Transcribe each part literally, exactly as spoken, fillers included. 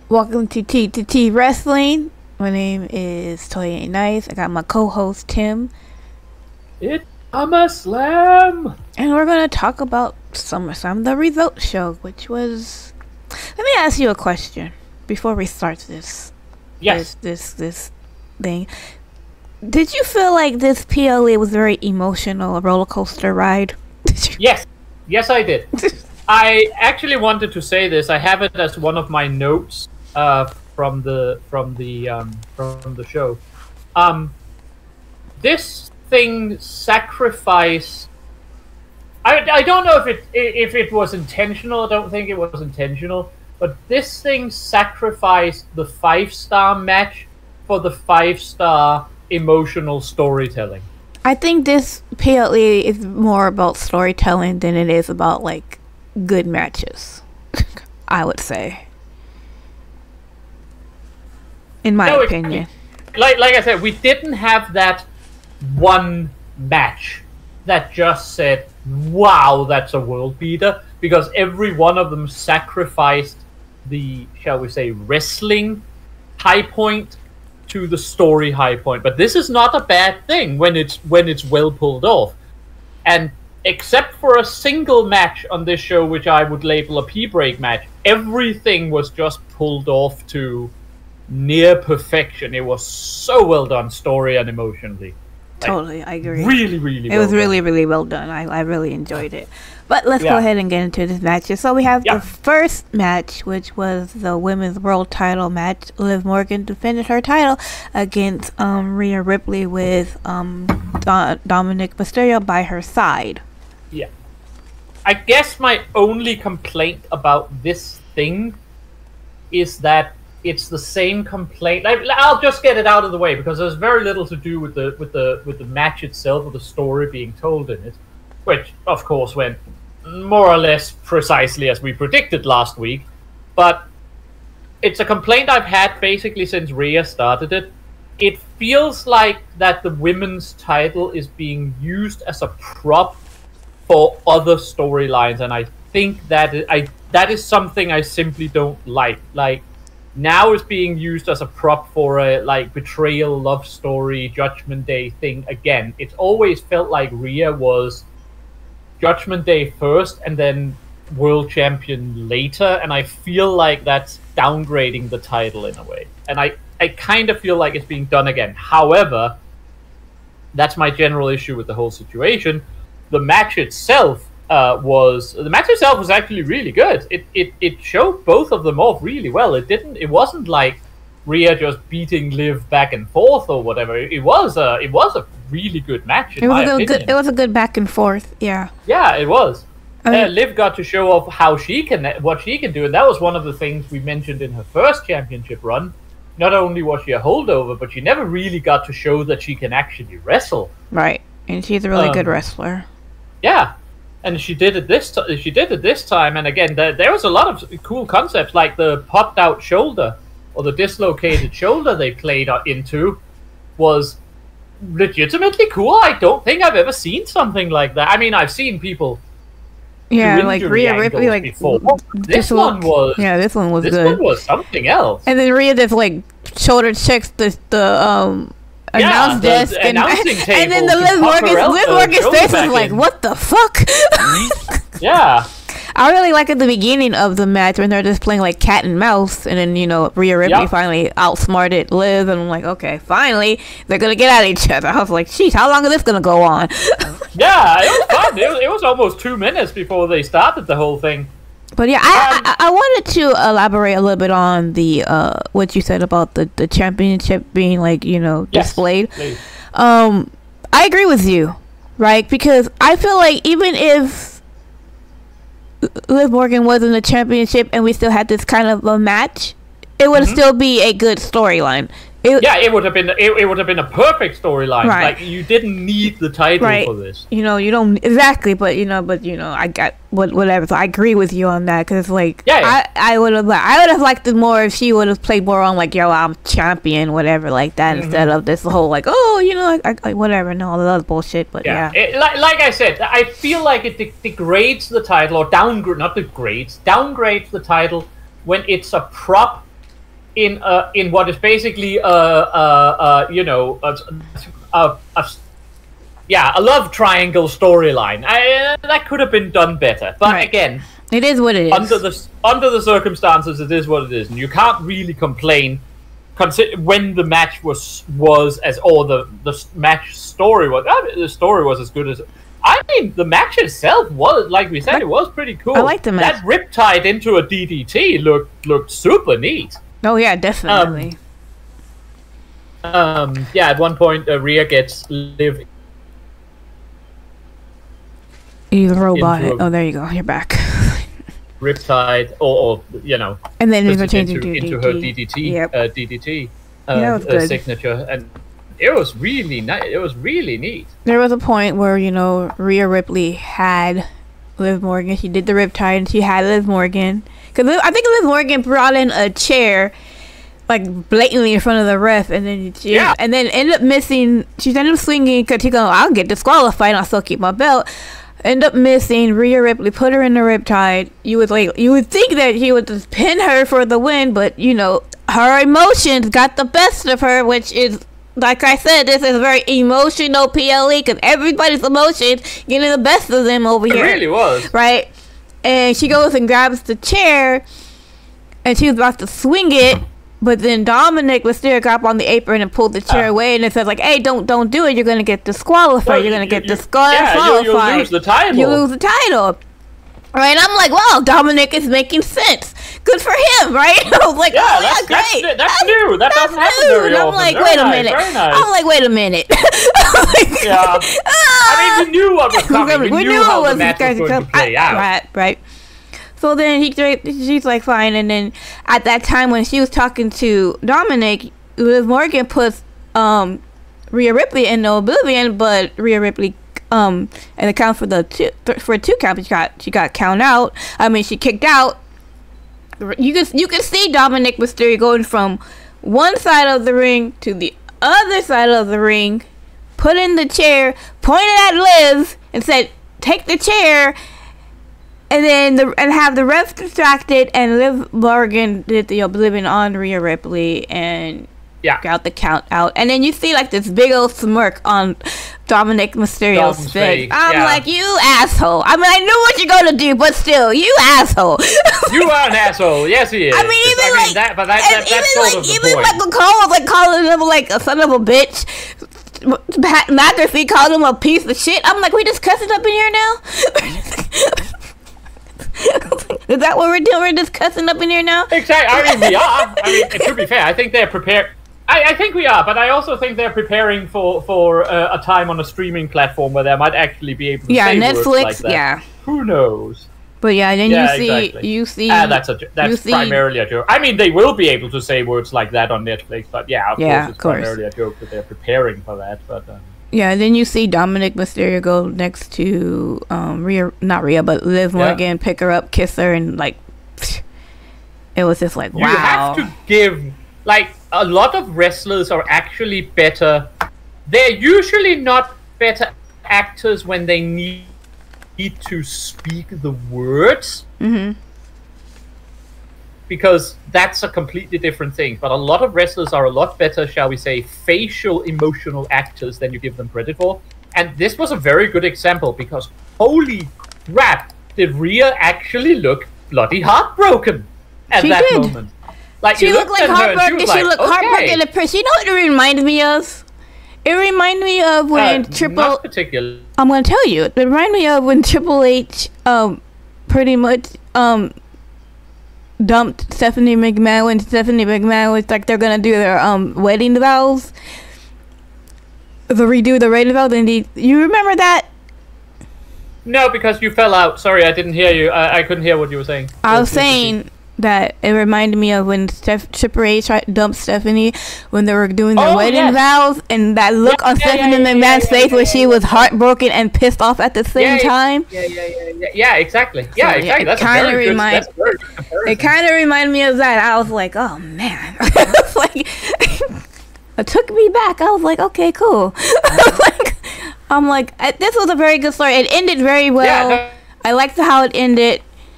Welcome to T to T Wrestling. My name is Toya Nice. I got my co-host Tim. It's SummerSlam! And we're going to talk about SummerSlam, the result show, which was... Let me ask you a question before we start this. Yes. This, this, this thing. Did you feel like this P L E was very emotional, a roller coaster ride? Did you? Yes. Yes, I did. I actually wanted to say this. I have it as one of my notes uh, from the from the um, from the show. Um, this thing sacrificed. I, I don't know if it if it was intentional. I don't think it was intentional. But this thing sacrificed the five star match for the five star emotional storytelling. I think this P L E is more about storytelling than it is about like good matches. I would say, in my no, opinion. It, like like I said, we didn't have that one match that just said, "Wow, that's a world beater," because every one of them sacrificed the, shall we say, wrestling high point to the story high point. But this is not a bad thing when it's when it's well pulled off. And except for a single match on this show, which I would label a P-break match, everything was just pulled off to near perfection. It was so well done, story and emotionally. Like, totally, I agree. Really, really It well was really, done. really well done. I, I really enjoyed it. But let's Yeah. go ahead and get into this match. So we have Yeah. the first match, which was the women's world title match. Liv Morgan defended her title against um, Rhea Ripley with um, Do- Dominic Mysterio by her side. Yeah. I guess my only complaint about this thing is that it's the same complaint. Like, I'll just get it out of the way because there's very little to do with the with the with the match itself or the story being told in it, which of course went more or less precisely as we predicted last week. But it's a complaint I've had basically since Rhea started it. It feels like that the women's title is being used as a prop for other storylines, and I think that I that is something I simply don't like. Like, now it's being used as a prop for a like betrayal, love story, Judgment Day thing again. It's always felt like Rhea was Judgment Day first and then world champion later, and I feel like that's downgrading the title in a way. And I, I kind of feel like it's being done again. However, that's my general issue with the whole situation. The match itself uh, was the match itself was actually really good. It, it it showed both of them off really well. It didn't. It wasn't like Rhea just beating Liv back and forth or whatever. It, it was a it was a really good match. In It was my a opinion. good. It was a good back and forth. Yeah. Yeah, it was. I mean- uh, Liv got to show off how she can, what she can do, and that was one of the things we mentioned in her first championship run. Not only was she a holdover, but she never really got to show that she can actually wrestle. Right, and she's a really Um, good wrestler. Yeah, and she did it this. T- she did it this time, and again, there, there was a lot of cool concepts, like the popped out shoulder or the dislocated shoulder they played uh, into was legitimately cool. I don't think I've ever seen something like that. I mean, I've seen people. Yeah, do like injury Rhea Ripley, angles like before. This just one was. Yeah, this one was This good. one was something else. And then Rhea just like shoulder checks the the um Yeah, announce the- desk the and, announcing and then table the to Liv pop Morgan her el- Liv uh, Morgan's shoulder face is back like, in. what the fuck? Yeah. I really like at the beginning of the match when they're just playing like cat and mouse, and then you know Rhea Ripley Yep. finally outsmarted Liv, and I'm like, okay, finally they're gonna get at each other. I was like, sheesh, how long is this gonna go on? Yeah, it was fun. It was, it was almost two minutes before they started the whole thing. But yeah, I, Um, I I wanted to elaborate a little bit on the uh what you said about the the championship being like, you know, Yes, displayed. please. Um, I agree with you, right? Because I feel like even if Liv Morgan was in the championship and we still had this kind of a match, it would Mhm. still be a good storyline. It, Yeah, it would have been it, it would have been a perfect storyline. Right. Like, you didn't need the title Right. for this. You know, you don't exactly, but you know, but you know, I got what whatever. So I agree with you on that because like, Yeah, yeah. I I would have I would have liked it more if she would have played more on like, yo, I'm champion, whatever, like that, Mhm. instead of this whole like, oh, you know, like, I, I, whatever, no, all that other bullshit. But yeah, Yeah, It, like, like I said, I feel like it de- degrades the title, or downgrade, not degrades, downgrades the title when it's a prop in uh, in what is basically a, uh, uh, you know, a, a, a, yeah, a love triangle storyline. I, uh, that could have been done better, but right. again, it is what it is. Under the under the circumstances, it is what it is, and you can't really complain. Consider when the match was was as or the the match story was. I mean, the story was as good as. I mean, the match itself was, like we said, like, it was pretty cool. I like the match. That riptide into a D D T looked looked super neat. Oh yeah, definitely. Um, um yeah, at one point, uh, Rhea gets Liv. You robot it. Oh, there you go. You're back. Riptide, or, or you know, and then they're changing into, into her D D T, yep. uh, D D T uh, yeah, uh, signature, and it was really nice. It was really neat. There was a point where, you know, Rhea Ripley had Liv Morgan. She did the riptide, and she had Liv Morgan. Because I think Liv Morgan brought in a chair, like, blatantly in front of the ref, and then she, yeah. and then ended up missing. She ended up swinging because she's going, I'll get disqualified, and I'll still keep my belt. End up missing. Rhea Ripley put her in the riptide. You would like, you would think that he would just pin her for the win, but you know, her emotions got the best of her, which is, like I said, this is a very emotional P L E because everybody's emotions getting the best of them over it here. It really was. Right? And she goes and grabs the chair, and she was about to swing it, but then Dominic Mysterio got up on the apron and pulled the chair uh, away, and it says like, "Hey, don't don't do it. You're gonna get disqualified. No, You're gonna you, get you, disqualified. Yeah, you, you lose the title. You lose the title." Right? And I'm like, "Wow, Dominic is making sense. Good for him, right?" I was like, yeah, "Oh, that's, yeah, great. That's, that's, that's new. That that's doesn't happen new. very And I'm often. like, very wait a nice, minute. Very nice. I'm like, wait a minute. like, yeah. I mean, we knew what was coming. We, we knew, knew how was the match was going to play I, out. Right, right. So then he, she's like, fine. And then at that time when she was talking to Dominic, Liv Morgan puts um, Rhea Ripley in the Oblivion, but Rhea Ripley um, and the count for the two th- for a two count, she got she got count out. I mean, she kicked out. You can you can see Dominic Mysterio going from one side of the ring to the other side of the ring, put in the chair, pointed at Liv, and said, "Take the chair." And then the and have the ref distracted, and Liv Morgan did the Oblivion on Rhea Ripley and yeah. got the count out. And then you see like this big old smirk on Dominic Mysterio's Dom's face. face. I'm yeah. like, you asshole. I mean, I knew what you're gonna do, but still, you asshole. You are an asshole. Yes, he is. I mean, even I like mean, that, but that, that, that's even sort like of the even point. Michael Cole was like calling him like a son of a bitch. Pat McAfee called him a piece of shit. I'm like, we just cussing up in here now. Is that what we're doing? We're just cussing up in here now? Exactly. I mean, we are. I mean, to be fair, I think they're prepared. I, I think we are, but I also think they're preparing for for uh, a time on a streaming platform where they might actually be able to yeah, say Netflix, words like that. Yeah, who knows? But yeah, then yeah, you see, exactly. you see, uh, that's a that's see, primarily a joke. I mean, they will be able to say words like that on Netflix, but yeah, of yeah, course, it's of course. primarily a joke that they're preparing for that. But um, yeah, then you see Dominic Mysterio go next to um Rhea, not Rhea, but Liv Morgan, yeah. pick her up, kiss her, and like, it was just like, wow. You have to give like a lot of wrestlers are actually better. They're usually not better actors when they need to speak the words. Mm-hmm. Because that's a completely different thing. But a lot of wrestlers are a lot better, shall we say, facial emotional actors than you give them credit for. And this was a very good example because holy crap, did Rhea actually look bloody heartbroken at she that did. moment. Like, she you looked looked like at her and she heartbroken. was She, like, looked okay. heartbroken and pissed. You know what it reminded me of? It reminded me of when uh, Triple. Not particularly. I'm gonna tell you. It reminded me of when Triple H, um, pretty much, um, dumped Stephanie McMahon when Stephanie McMahon was like they're gonna do their um wedding vows. The redo the wedding vows, and he, you remember that? No, because you fell out. Sorry, I didn't hear you. I, I couldn't hear what you were saying. I was saying that it reminded me of when Steph, Triple H tried to dump Stephanie when they were doing their oh, wedding yes. vows, and that look yeah, on yeah, Stephanie yeah, yeah, McMahon's yeah, yeah, face yeah, where she yeah, was yeah. heartbroken and pissed off at the same yeah, time. Yeah, yeah, yeah, yeah, yeah, exactly. Yeah, So, exactly. yeah, That's, a kinda very good, remind, that's a very good comparison. It kind of reminded me of that. I was like, oh man. I was like, it took me back. I was like, okay, cool. like, I'm like, this was a very good story. It ended very well. Yeah, no. I liked how it ended.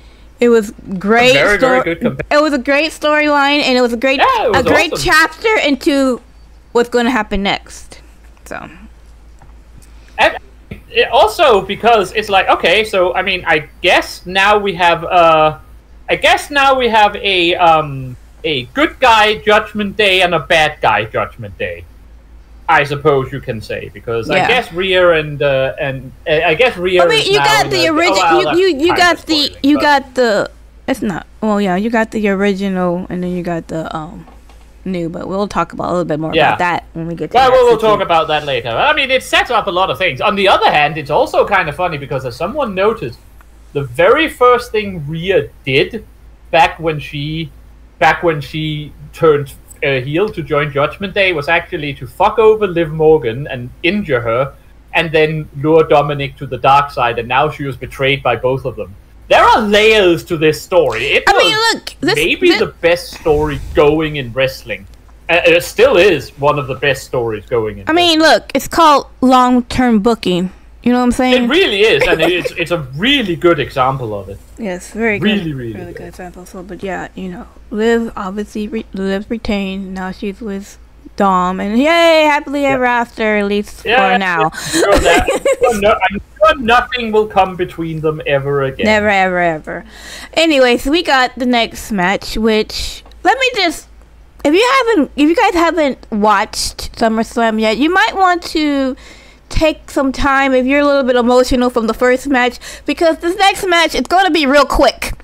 It was great. A very, sto- very good comparison. It was a great storyline, and it was a great, Yeah, it was a great awesome. chapter into what's going to happen next. So, And it also because it's like, okay, so I mean, I guess now we have uh, I guess now we have a um a good guy Judgment Day and a bad guy Judgment Day. I suppose you can say because Yeah. I guess Rhea and uh, and uh, I guess Rhea. I mean, is you now got in the a- original. oh, well, you you, you that's got kinda the spoiling, you but- got the. It's not. Well, yeah, you got the original, and then you got the um new. But we'll talk about a little bit more Yeah. about that when we get to. Well, that we'll, we'll section. talk about that later. I mean, it sets up a lot of things. On the other hand, it's also kind of funny because as someone noticed, the very first thing Rhea did back when she, back when she turned uh, heel to join Judgment Day was actually to fuck over Liv Morgan and injure her, and then lure Dominic to the dark side. And now she was betrayed by both of them. There are layers to this story. It I was mean, look, this- maybe this- the best story going in wrestling. Uh, it still is one of the best stories going in. I mean, look, it's called long-term booking. You know what I'm saying? it really is, and it's it's a really good example of it. Yes, very good. Really, really really good. good example. So, but yeah, you know, Liv obviously re- Liv retained. Now she's with Dom, and yay, happily ever after, at least Yeah, for now. I'm sure, that, I'm, no, I'm sure nothing will come between them ever again. Never, ever, ever. Anyway, so we got the next match, which let me just, if you haven't, if you guys haven't watched SummerSlam yet, you might want to take some time if you're a little bit emotional from the first match, because this next match is going to be real quick.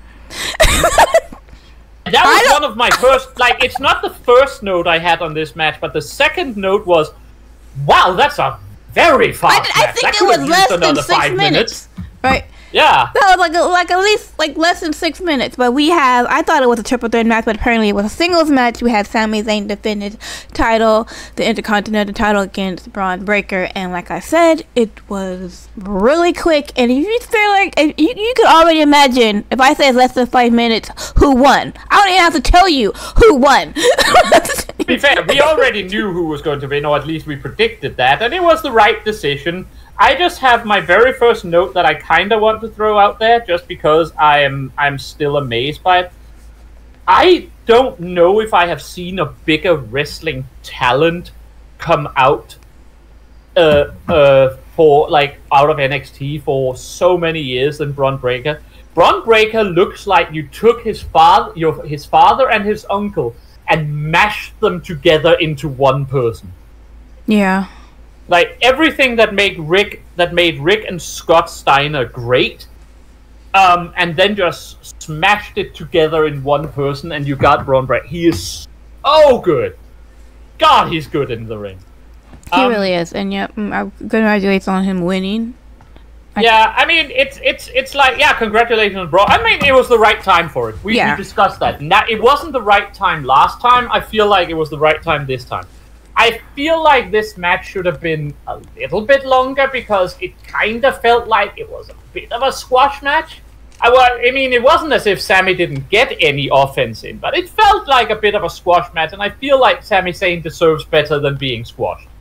That I was don't- one of my first. Like, it's not the first note I had on this match, but the second note was, "Wow, that's a very fast I, I match. think That it could was have less used than another six five minutes. Right? Yeah, That was like a, like at least like less than six minutes. But we have, I thought it was a triple threat match, but apparently it was a singles match. We had Sami Zayn defend his title, the Intercontinental title against Braun Breaker, and like I said, it was really quick. And if you feel like if you you could already imagine if I say it's less than five minutes, who won? I don't even have to tell you who won. to be fair, we already knew who was going to win, or at least we predicted that, and it was the right decision. I just have my very first note that I kind of want to throw out there, just because I am I'm still amazed by it. I don't know if I have seen a bigger wrestling talent come out, uh, uh, for like out of N X T for so many years than Braun Breaker. Braun Breaker looks like you took his father, your his father and his uncle, and mashed them together into one person. Yeah. Like everything that made Rick that made Rick and Scott Steiner great, um, and then just smashed it together in one person, and you got Braun Breaker. He is so good. God, he's good in the ring. He Um, really is, and yeah, mm, I congratulations on him winning. I- Yeah, I mean, it's it's it's like, yeah, congratulations, bro. I mean, it was the right time for it. We, Yeah. we discussed that. Now, it wasn't the right time last time. I feel like it was the right time this time. I feel like this match should have been a little bit longer because it kind of felt like it was a bit of a squash match. I, wa- I mean, it wasn't as if Sami didn't get any offense in, but it felt like a bit of a squash match, and I feel like Sami Zayn deserves better than being squashed.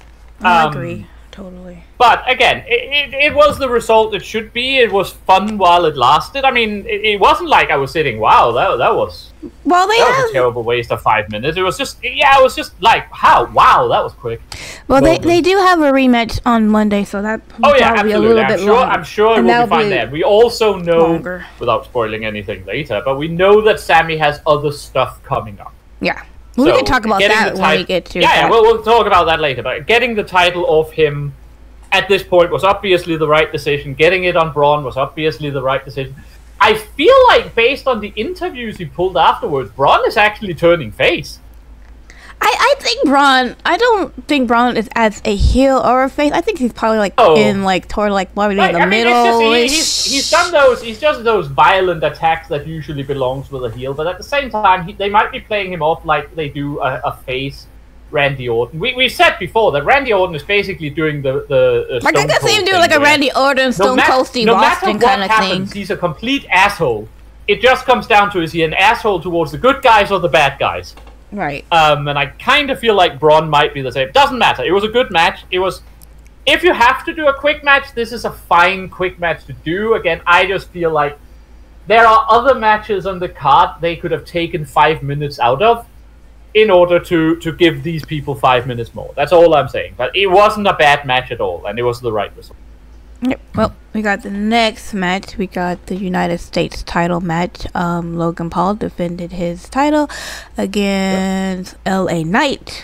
I Um, agree totally. But again, it, it, it was the result it should be. It was fun while it lasted. I mean, it, it wasn't like I was sitting, wow, that, that was Well, they that was a have. terrible waste of five minutes. It was just, yeah, it was just like, how, wow, that was quick. Well, they, Well, they do have a rematch on Monday, so that Oh yeah, probably absolutely. a little I'm bit sure. longer. I'm sure it And will that'll be fine be there. We also know, longer. without spoiling anything later, but we know that Sammy has other stuff coming up. Yeah, we So, can talk about getting that the when we tit- get to yeah, that. yeah, we'll, we'll talk about that later. But getting the title off him at this point was obviously the right decision. Getting it on Braun was obviously the right decision. I feel like, based on the interviews he pulled afterwards, Braun is actually turning face. I, I think Braun. I don't think Braun is as a heel or a face. I think he's probably like Oh. in like toward like probably Like, in the I mean, middle. it's just, he, he's, he's done those. He's just those violent attacks that usually belongs with a heel. But at the same time, he, they might be playing him off like they do a, a face. Randy Orton. We we said before that Randy Orton is basically doing the the uh, Like I Stone can see Cold him doing thing like a where Randy Orton, Stone mat- Cold Steve no Austin matter what kind of happens, thing. he's a complete asshole. It just comes down to, is he an asshole towards the good guys or the bad guys? Right. Um, and I kind of feel like Braun might be the same. Doesn't matter. It was a good match. It was. If you have to do a quick match, this is a fine quick match to do. Again, I just feel like there are other matches on the card they could have taken five minutes out of in order to, to give these people five minutes more. That's all I'm saying. But it wasn't a bad match at all, and it was the right result. Yep. Well, we got the next match. We got the United States title match. Um, Logan Paul defended his title against yep. L A Knight.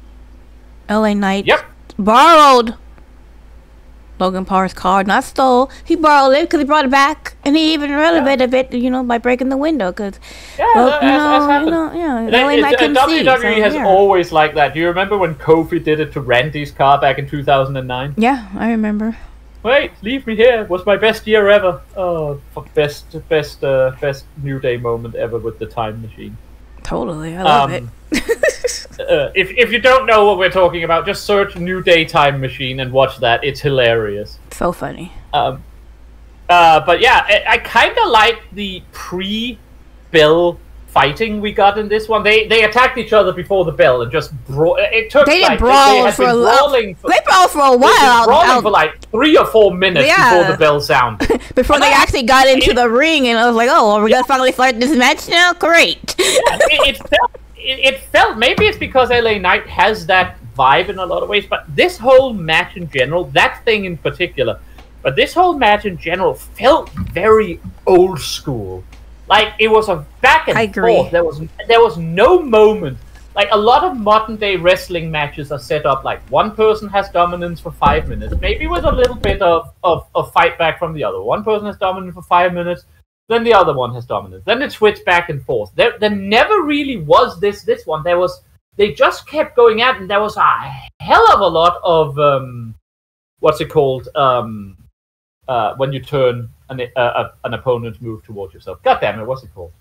L A Knight yep. borrowed Logan Paul's card, not stole. He borrowed it because he brought it back, and he even renovated yeah. it, you know, by breaking the window. Because yeah, well, that, you know, that's, you know, yeah, L A Knight couldn't W W E see, so, has yeah. always like that. Do you remember when Kofi did it to Randy's car back in two thousand nine? Yeah, I remember. Wait, leave me here. It was my best year ever. Oh, best, best, uh, best New Day moment ever with the time machine. Totally, I love um, it. uh, if if you don't know what we're talking about, just search New Day Time Machine and watch that. It's hilarious. So funny. Um, uh, but yeah, I, I kind of like the pre-Bill fighting we got in this one. They they attacked each other before the bell and just bra- it took. They like, didn't brawl they, they for a brawling for, They brawled for a while. They brawling out, for like three or four minutes yeah. before the bell sounded. before and they I, actually got into it, the ring, and I was like, "Oh, are we gonna finally start this match now? Great!" yeah, it, it felt. It, it felt. Maybe it's because L A Knight has that vibe in a lot of ways, but this whole match in general, that thing in particular, but this whole match in general felt very old school. Like it was a back and I agree. forth. There was there was no moment. Like a lot of modern day wrestling matches are set up like one person has dominance for five minutes, maybe with a little bit of, of, of fight back from the other. One person has dominance for five minutes, then the other one has dominance. Then it switched back and forth. There there never really was this this one. There was they just kept going at it, and there was a hell of a lot of um what's it called? Um uh when you turn an uh, uh, an opponent's move towards yourself. God damn it, what's it called?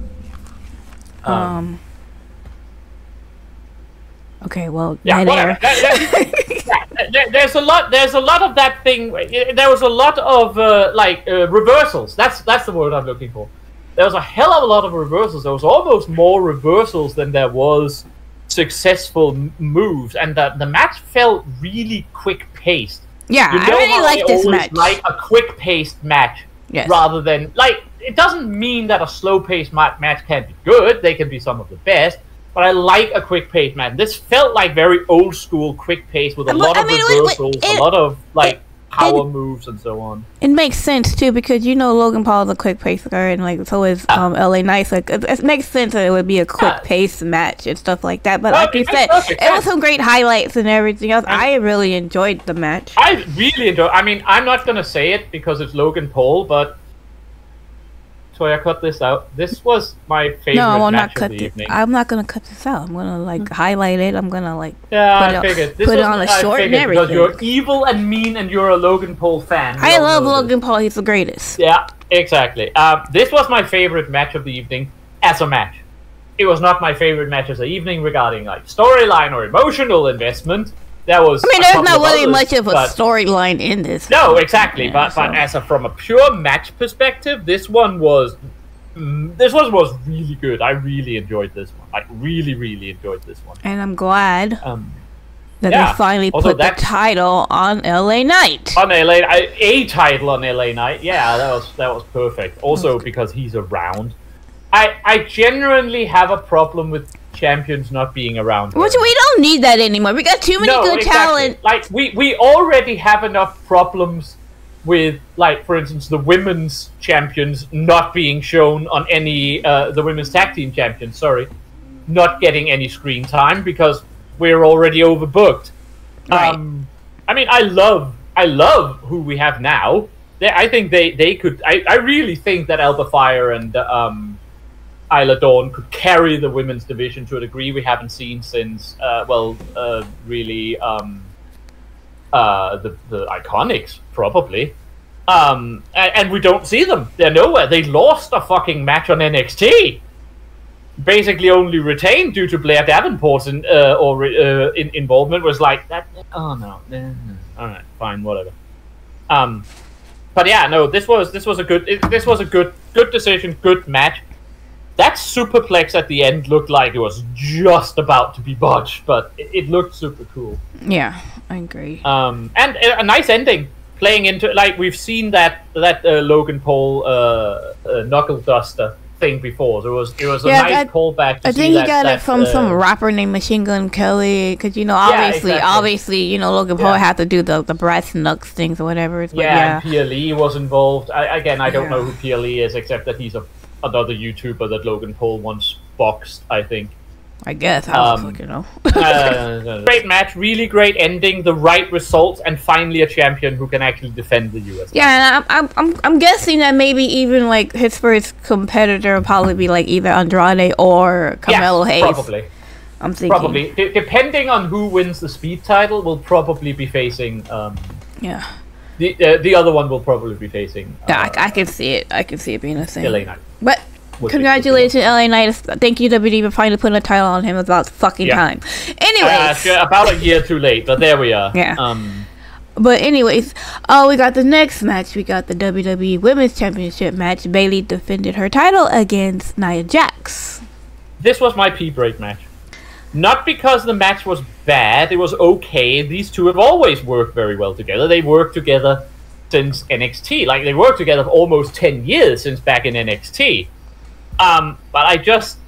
Um, um Okay, well, yeah, there. there, there, there's a lot. There's a lot of that thing. There was a lot of uh, like uh, reversals. That's that's the word I'm looking for. There was a hell of a lot of reversals. There was almost more reversals than there was successful m- moves, and the the match felt really quick paced. Yeah, you know I really like this match. Like a quick paced match, yes. rather than like it doesn't mean that a slow paced ma- match can't be good. They can be some of the best. But I like a quick pace, man. This felt like very old school quick pace with a but, lot I of mean, reversals, it, it, a lot of like it, power it, moves and so on. It makes sense too because you know Logan Paul is a quick pacer, and like so is um, L A Knight. Like it, it makes sense that it would be a quick yeah. pace match and stuff like that. But well, like you said, it sense. was some great highlights and everything else. I, I really enjoyed the match. I really enjoyed. I mean, I'm not gonna say it because it's Logan Paul, but. So I cut this out. This was my favorite no, I will match not cut of the this. evening. I'm not gonna cut this out. I'm gonna like mm-hmm. highlight it. I'm gonna like yeah, put, I it, figured. On, This put was, it on a I short and everything. Because you're evil and mean, and you're a Logan Paul fan. I love Logan Paul. He's the greatest. Yeah, exactly. Um, this was my favorite match of the evening as a match. It was not my favorite match as the evening regarding like storyline or emotional investment. There was. I mean, there's not really others, much of a storyline in this. No, exactly. Yeah, but so. but as a from a pure match perspective, this one was. This one was really good. I really enjoyed this one. I really, really enjoyed this one. And I'm glad um, that yeah. they finally also, put the title on L A Knight. On L A, I, a title on L A Knight. Yeah, that was that was perfect. Also because he's around. I I genuinely have a problem with champions not being around. Which we don't need that anymore. We got too many no, good exactly. talent. Like we we already have enough problems. With, like, for instance, the women's champions not being shown on any, uh, the women's tag team champions, sorry, not getting any screen time because we're already overbooked. Right. Um, I mean, I love, I love who we have now. They, I think they, they could, I, I really think that Alba Fire and um, Isla Dawn could carry the women's division to a degree we haven't seen since, uh, well, uh, really, um, uh, the, the Iconics, probably. Um, and, and we don't see them. They're nowhere. They lost a fucking match on N X T. Basically only retained due to Blair Davenport's in, uh, or uh, in, involvement was like, that. oh no. Alright, fine, whatever. Um, but yeah, no, this was this was a good it, this was a good good decision, good match. That superplex at the end looked like it was just about to be botched, but it, it looked super cool. Yeah, I agree. Um, and a, a nice ending. playing into like we've seen that that uh, Logan Paul uh, uh, knuckle duster thing before. So it was it was a Yeah, nice that- callback. To I see think he that, got that, it from uh, some rapper named Machine Gun Kelly, because you know, Yeah, obviously, exactly. obviously, you know, Logan Paul Yeah. had to do the the brass knucks things or whatever. But Yeah, yeah, and P L E was involved. I, again, I don't Yeah. know who P L E is, except that he's a another YouTuber that Logan Paul once boxed. I think. I guess I don't Um, fucking know. Uh, great match, really great ending, the right results, and finally a champion who can actually defend the U S. Yeah, and I'm, I'm I'm I'm guessing that maybe even like his first competitor will probably be like either Andrade or Carmelo Yes, Hayes. probably. I'm thinking. Probably. D- depending on who wins the speed title, will probably be facing. Um, Yeah. the uh, the other one will probably be facing. Uh, Yeah, I, I can see it. I can see it being the same. L A Knight. But Would be- congratulations, L A Knight. Thank you, W W E, for finally putting a title on him. It's about fucking Yeah. time. Uh, Anyways. sure, about a year too late, but there we are. Yeah. Um, But anyways, oh, we got the next match. We got the W W E Women's Championship match. Bayley defended her title against Nia Jax. this was my pee break match. Not because the match was bad, it was okay. These two have always worked very well together. They worked together since N X T. Like, they worked together for almost ten years since back in N X T. Um, but I just...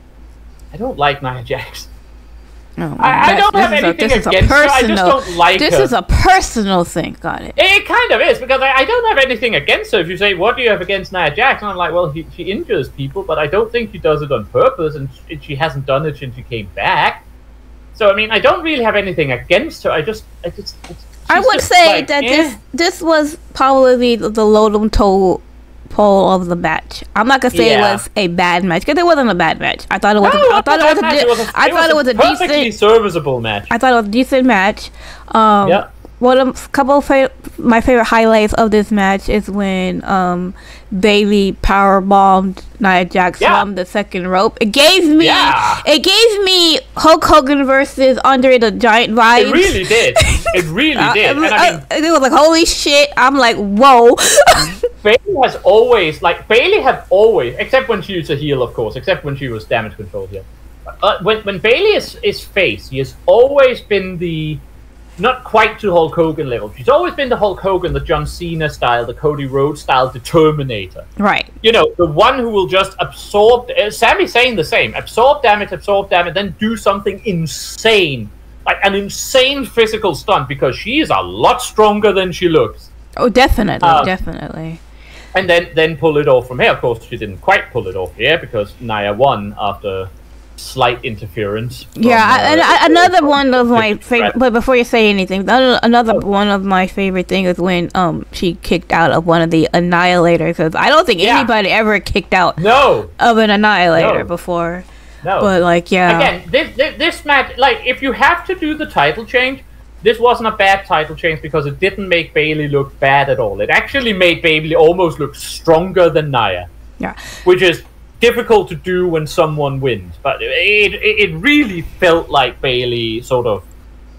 I don't like Nia Jax. Oh, I, I this- don't this have is a- anything this is a against her, I just personal- don't like This her. is a personal thing. Got it. It kind of is, because I, I don't have anything against her. If you say, what do you have against Nia Jax? And I'm like, well, he, she injures people, but I don't think she does it on purpose, and she, she hasn't done it since she came back. So, I mean, I don't really have anything against her. I just... I just it's, I she's would just say like, that eh. this this was probably the, the lowdown toe pole of the match. I'm not gonna say Yeah. it was a bad match because it wasn't a bad match. I thought it was. No, a, I it thought it was a. wasn't di- bad. It was a- I thought it was a perfectly decent. serviceable match. I thought it was a decent match. Um, Yeah. One of a couple of fa- my favorite highlights of this match is when um, Bayley power bombed Nia Jax Yeah. from the second rope. It gave me. Yeah. It gave me Hulk Hogan versus Andre the Giant vibes. It really did. It really Uh, did. it, was, And I mean, uh, it was like, holy shit. I'm like, whoa. Bailey has always, like, Bailey had always, except when she was a heel, of course, except when she was damage control heel. Uh, when when Bailey is, is face, he has always been the, not quite to Hulk Hogan level. She's always been the Hulk Hogan, the John Cena style, the Cody Rhodes style Determinator. Right. You know, the one who will just absorb, uh, Sammy's saying the same, absorb damage, absorb damage, then do something insane. Like an insane physical stunt, because she is a lot stronger than she looks. Oh, definitely. Um, definitely. And then, then pull it off from here. Of course, she didn't quite pull it off here because Nia won after slight interference. from, Yeah, I, uh, and I, another one of my Fifty favorite. threat. But before you say anything, another, another one of my favorite things is when um she kicked out of one of the Annihilators. Because I don't think Yeah. anybody ever kicked out No, of an Annihilator No. before. no. But like, yeah, Again, this, this this match, like, if you have to do the title change, this wasn't a bad title change because it didn't make Bailey look bad at all. It actually made Bailey almost look stronger than Nia, yeah, which is difficult to do when someone wins. But it it, it really felt like Bailey sort of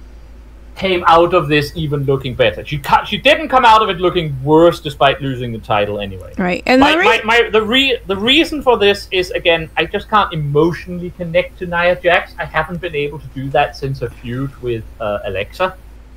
came out of this even looking better. She ca- she didn't come out of it looking worse despite losing the title anyway. right. And My, the my, re- my, the re the reason for this is, again, I just can't emotionally connect to Nia Jax. I haven't been able to do that since her feud with uh, Alexa.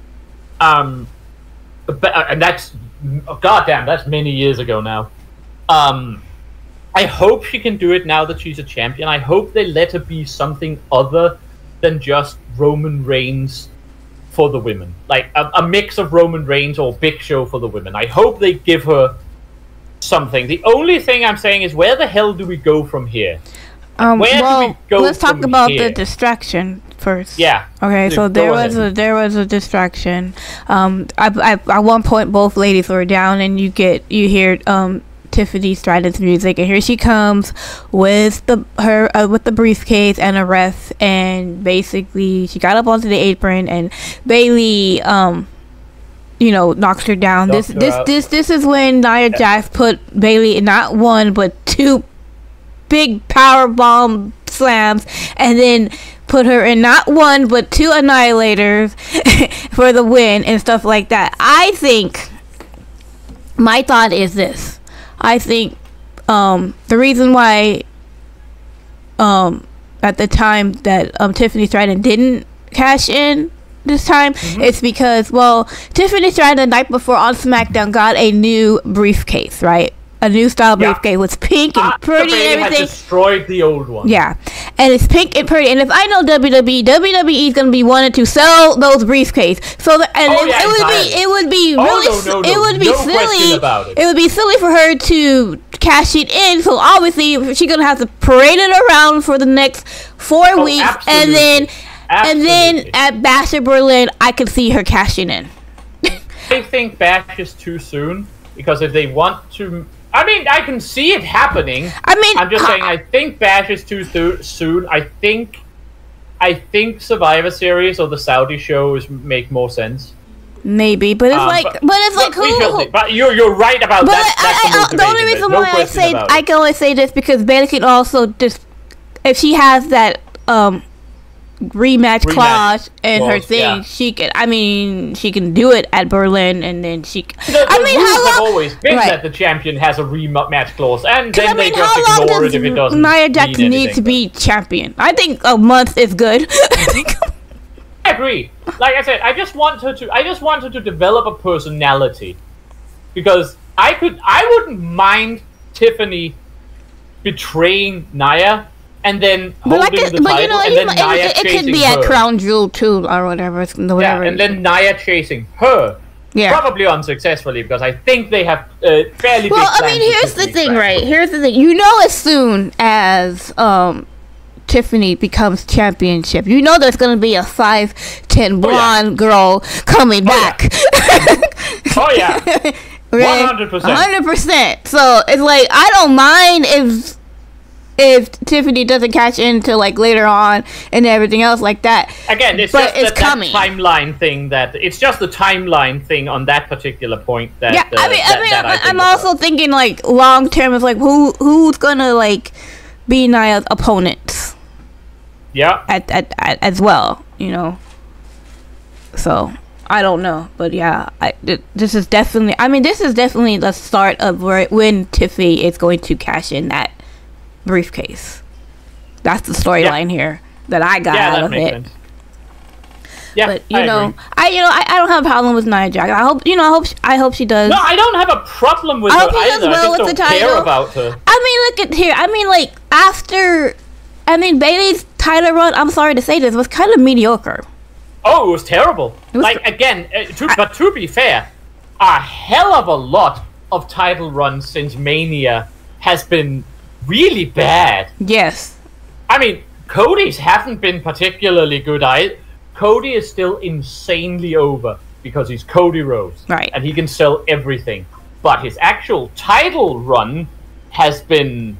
Um, but, uh, and that's oh, goddamn, that's many years ago now. Um, I hope she can do it now that she's a champion. I hope they let her be something other than just Roman Reigns for the women, like a, a mix of Roman Reigns or Big Show for the women. I hope they give her something. The only thing I'm saying is, where the hell do we go from here? um, where do well, we go let's talk from about here? the distraction first. Yeah. Okay, Go so there was ahead. a there was a distraction. Um, I, I, at one point, both ladies were down, and you get you hear um Tiffany Stratton's music, and here she comes with the her uh, with the briefcase and a ref, and basically she got up onto the apron, and Bailey um you know knocks her down. Knocks this her this out. this this is when Nia Jax put Bailey in not one but two big power bomb slams, and then put her in not one but two annihilators for the win and stuff like that. I think my thought is this. I think um, the reason why um, at the time that um, Tiffany Stratton didn't cash in this time, mm-hmm. it's because, well, Tiffany Stratton the night before on SmackDown got a new briefcase, right? A new style yeah. briefcase. It was pink and uh, pretty and everything. Had destroyed the old one. Yeah, and it's pink and pretty. And if I know W W E, W W E is gonna be wanting to sell those briefcases. So the, and oh, it, yeah, it would entirely. be it would be oh, really no, no, no. it would be no silly. About it. it would be silly for her to cash it in. So obviously she's gonna have to parade it around for the next four oh, weeks, absolutely. and then absolutely. and then at Bash of Berlin, I could see her cashing in. I think Bash is too soon because if they want to. I mean, I can see it happening. I mean, I'm just uh, saying. I think Bash is too th- soon. I think, I think Survivor Series or the Saudi show is make more sense. Maybe, but it's um, like, but, but it's but like who? who but you're you're right about but that. I, that's I, the, the only reason no why I say I can only say this because Bayley can also just if she has that um. rematch, rematch clause and her thing yeah. she can I mean she can do it at Berlin and then she can, the, the I mean how long have always been right. that the champion has a rematch clause and then I mean, they just how ignore long it if it doesn't Nia Jax mean need to but. be champion. I think a month is good. I agree. Like I said, I just want her to I just want her to develop a personality because I could I wouldn't mind Tiffany betraying Nia and then holding like it, the title, you know, and you then know, Nia it, it chasing could be her. at Crown Jewel too, or whatever. whatever. Yeah, and then Nia chasing her. Yeah. Probably unsuccessfully because I think they have uh, fairly. Well, big I mean, here's the thing, back. right? Here's the thing. You know, as soon as um, Tiffany becomes championship, you know, there's gonna be a five ten blonde oh, yeah. girl coming oh, back. Yeah. oh yeah. One hundred percent. One hundred percent. So it's like I don't mind if. If Tiffany doesn't catch into like later on and everything else like that, again, it's but just it's that, coming. that timeline thing that it's just the timeline thing on that particular point. That yeah, uh, I mean, that, I mean, that I I'm, I'm about. also thinking like long term is like who who's gonna like be Nia's opponents. Yeah, at, at at as well, you know. So I don't know, but yeah, I th- this is definitely. I mean, this is definitely the start of where when Tiffany is going to cash in that briefcase. That's the storyline yeah. here that I got yeah, out of it. Sense. Yeah, but you I know, agree. I you know I, I don't have a problem with Nia Jax. I hope you know. I hope she, I hope she does. No, I don't have a problem with I her hope she either. does well I just with don't the care title. about her. I mean, look at here. I mean, like after, I mean Bayley's title run. I'm sorry to say this was kind of mediocre. Oh, it was terrible. It was like tr- again, uh, to, I, but to be fair, a hell of a lot of title runs since Mania has been really bad. Yes. I mean, Cody's haven't been particularly good either. Cody is still insanely over because he's Cody Rhodes. Right. And he can sell everything. But his actual title run has been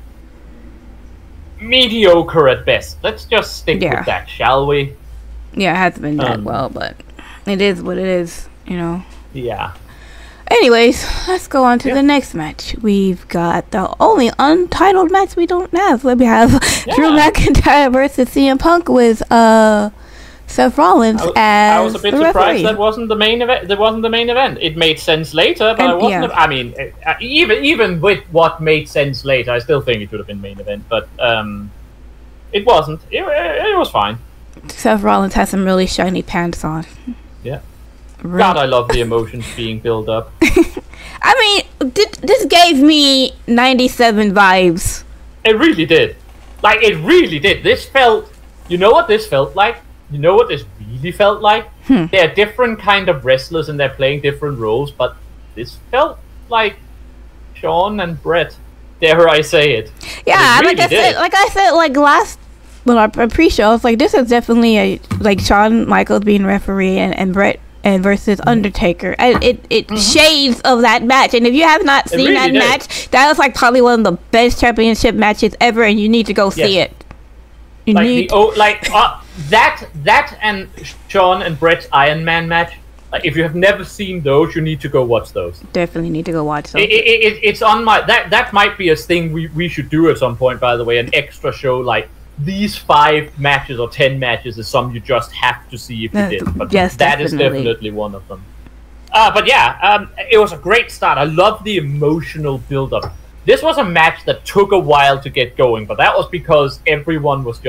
mediocre at best. Let's just stick yeah. with that, shall we? Yeah, it hasn't been that um, well, but it is what it is, you know. Yeah. Anyways, let's go on to yeah. the next match. We've got the only untitled match we don't have. Let me have yeah. Drew McIntyre versus C M Punk with uh, Seth Rollins I was, as I was a bit the surprised referee. that wasn't the main event. That wasn't the main event. It made sense later, but and, I wasn't. yeah. A, I mean, uh, even even with what made sense later, I still think it should have been main event. But um, it wasn't. It, it, it was fine. Seth Rollins has some really shiny pants on. Yeah. Really. God, I love the emotions being built up. I mean, th- this gave me ninety-seven vibes. It really did. Like, it really did. This felt... You know what this felt like? You know what this really felt like? Hmm. They're different kind of wrestlers and they're playing different roles, but this felt like Shawn and Brett. Dare I say it? Yeah, it really like I did. said, like I said, like last... Well, our pre-show, I was like, this is definitely a... Like, Shawn Michaels being referee and, and Brett... and versus Undertaker, and it it mm-hmm. shades of that match. And if you have not seen really that did. match, that was like probably one of the best championship matches ever, and you need to go yes. see it. You like need the oh, like uh, that that and Shawn and Brett's Iron Man match. Like if you have never seen those, you need to go watch those. Definitely need to go watch those. It, it, it, it's on my that that might be a thing we we should do at some point. By the way, an extra show like. These five matches or ten matches is some you just have to see if you Uh, did. But yes, that definitely. is definitely one of them. Uh, but yeah, um, it was a great start. I love the emotional build-up. This was a match that took a while to get going, but that was because everyone was just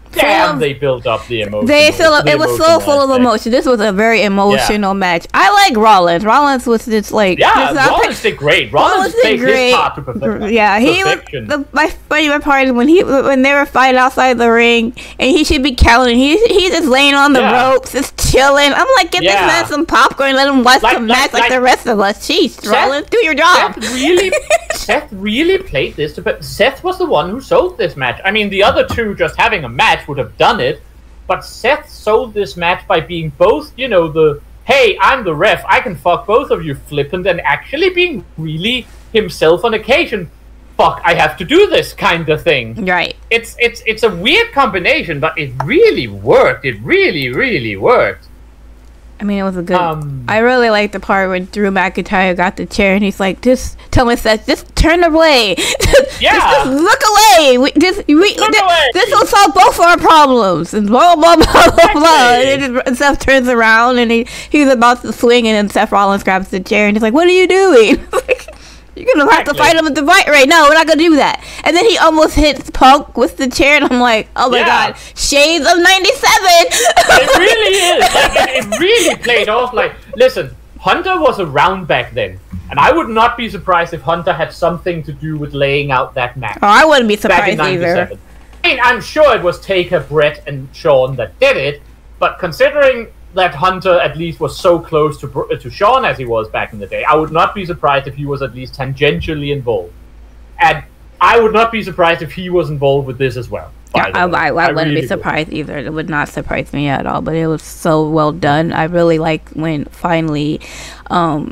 damn, of, they built up the emotion. They fill up. It was so full of emotion. This was a very emotional yeah. match. I like Rollins. Rollins was just like yeah. This, Rollins did great. Rollins, Rollins did great. His part to perfection. Yeah, he was. The, my favorite part is when he when they were fighting outside the ring and he should be counting. He he's just laying on the yeah. ropes, just chilling. I'm like, give yeah. this man some popcorn, let him watch like, the match like, like the rest of us. Jeez, Seth, Rollins, do your job. Seth really, Seth really played this. To, but Seth was the one who sold this match. I mean, the other two just having a match would have done it. But Seth sold this match by being both, you know, the, hey, I'm the ref, I can fuck both of you flippant, and actually being really himself on occasion. Fuck, I have to do this kind of thing. Right. It's it's it's a weird combination, but it really worked. It really, really worked. I mean, it was a good. Um, I really liked the part when Drew McIntyre got the chair and he's like, "Just tell me, Seth, just turn away. Yeah, just, just look away. We, just we, look th- away. This will solve both our problems." And blah blah blah blah exactly. blah. And, it, and Seth turns around and he he's about to swing, and then Seth Rollins grabs the chair and he's like, "What are you doing?" You're gonna have to fight him with the fight right now. We're not gonna do that. And then he almost hits Punk with the chair, and I'm like, oh my yeah. god, shades of ninety-seven. It really is. Like, it, it really played off. Like, listen, Hunter was around back then, and I would not be surprised if Hunter had something to do with laying out that match. Oh, I wouldn't be surprised either. I mean, I'm sure it was Taker, Brett, and Shawn that did it, but considering that Hunter at least was so close to to Shawn as he was back in the day, I would not be surprised if he was at least tangentially involved. And I would not be surprised if he was involved with this as well. Yeah, I, I, I, I wouldn't really be surprised would. either. It would not surprise me at all, but it was so well done. I really like when finally um,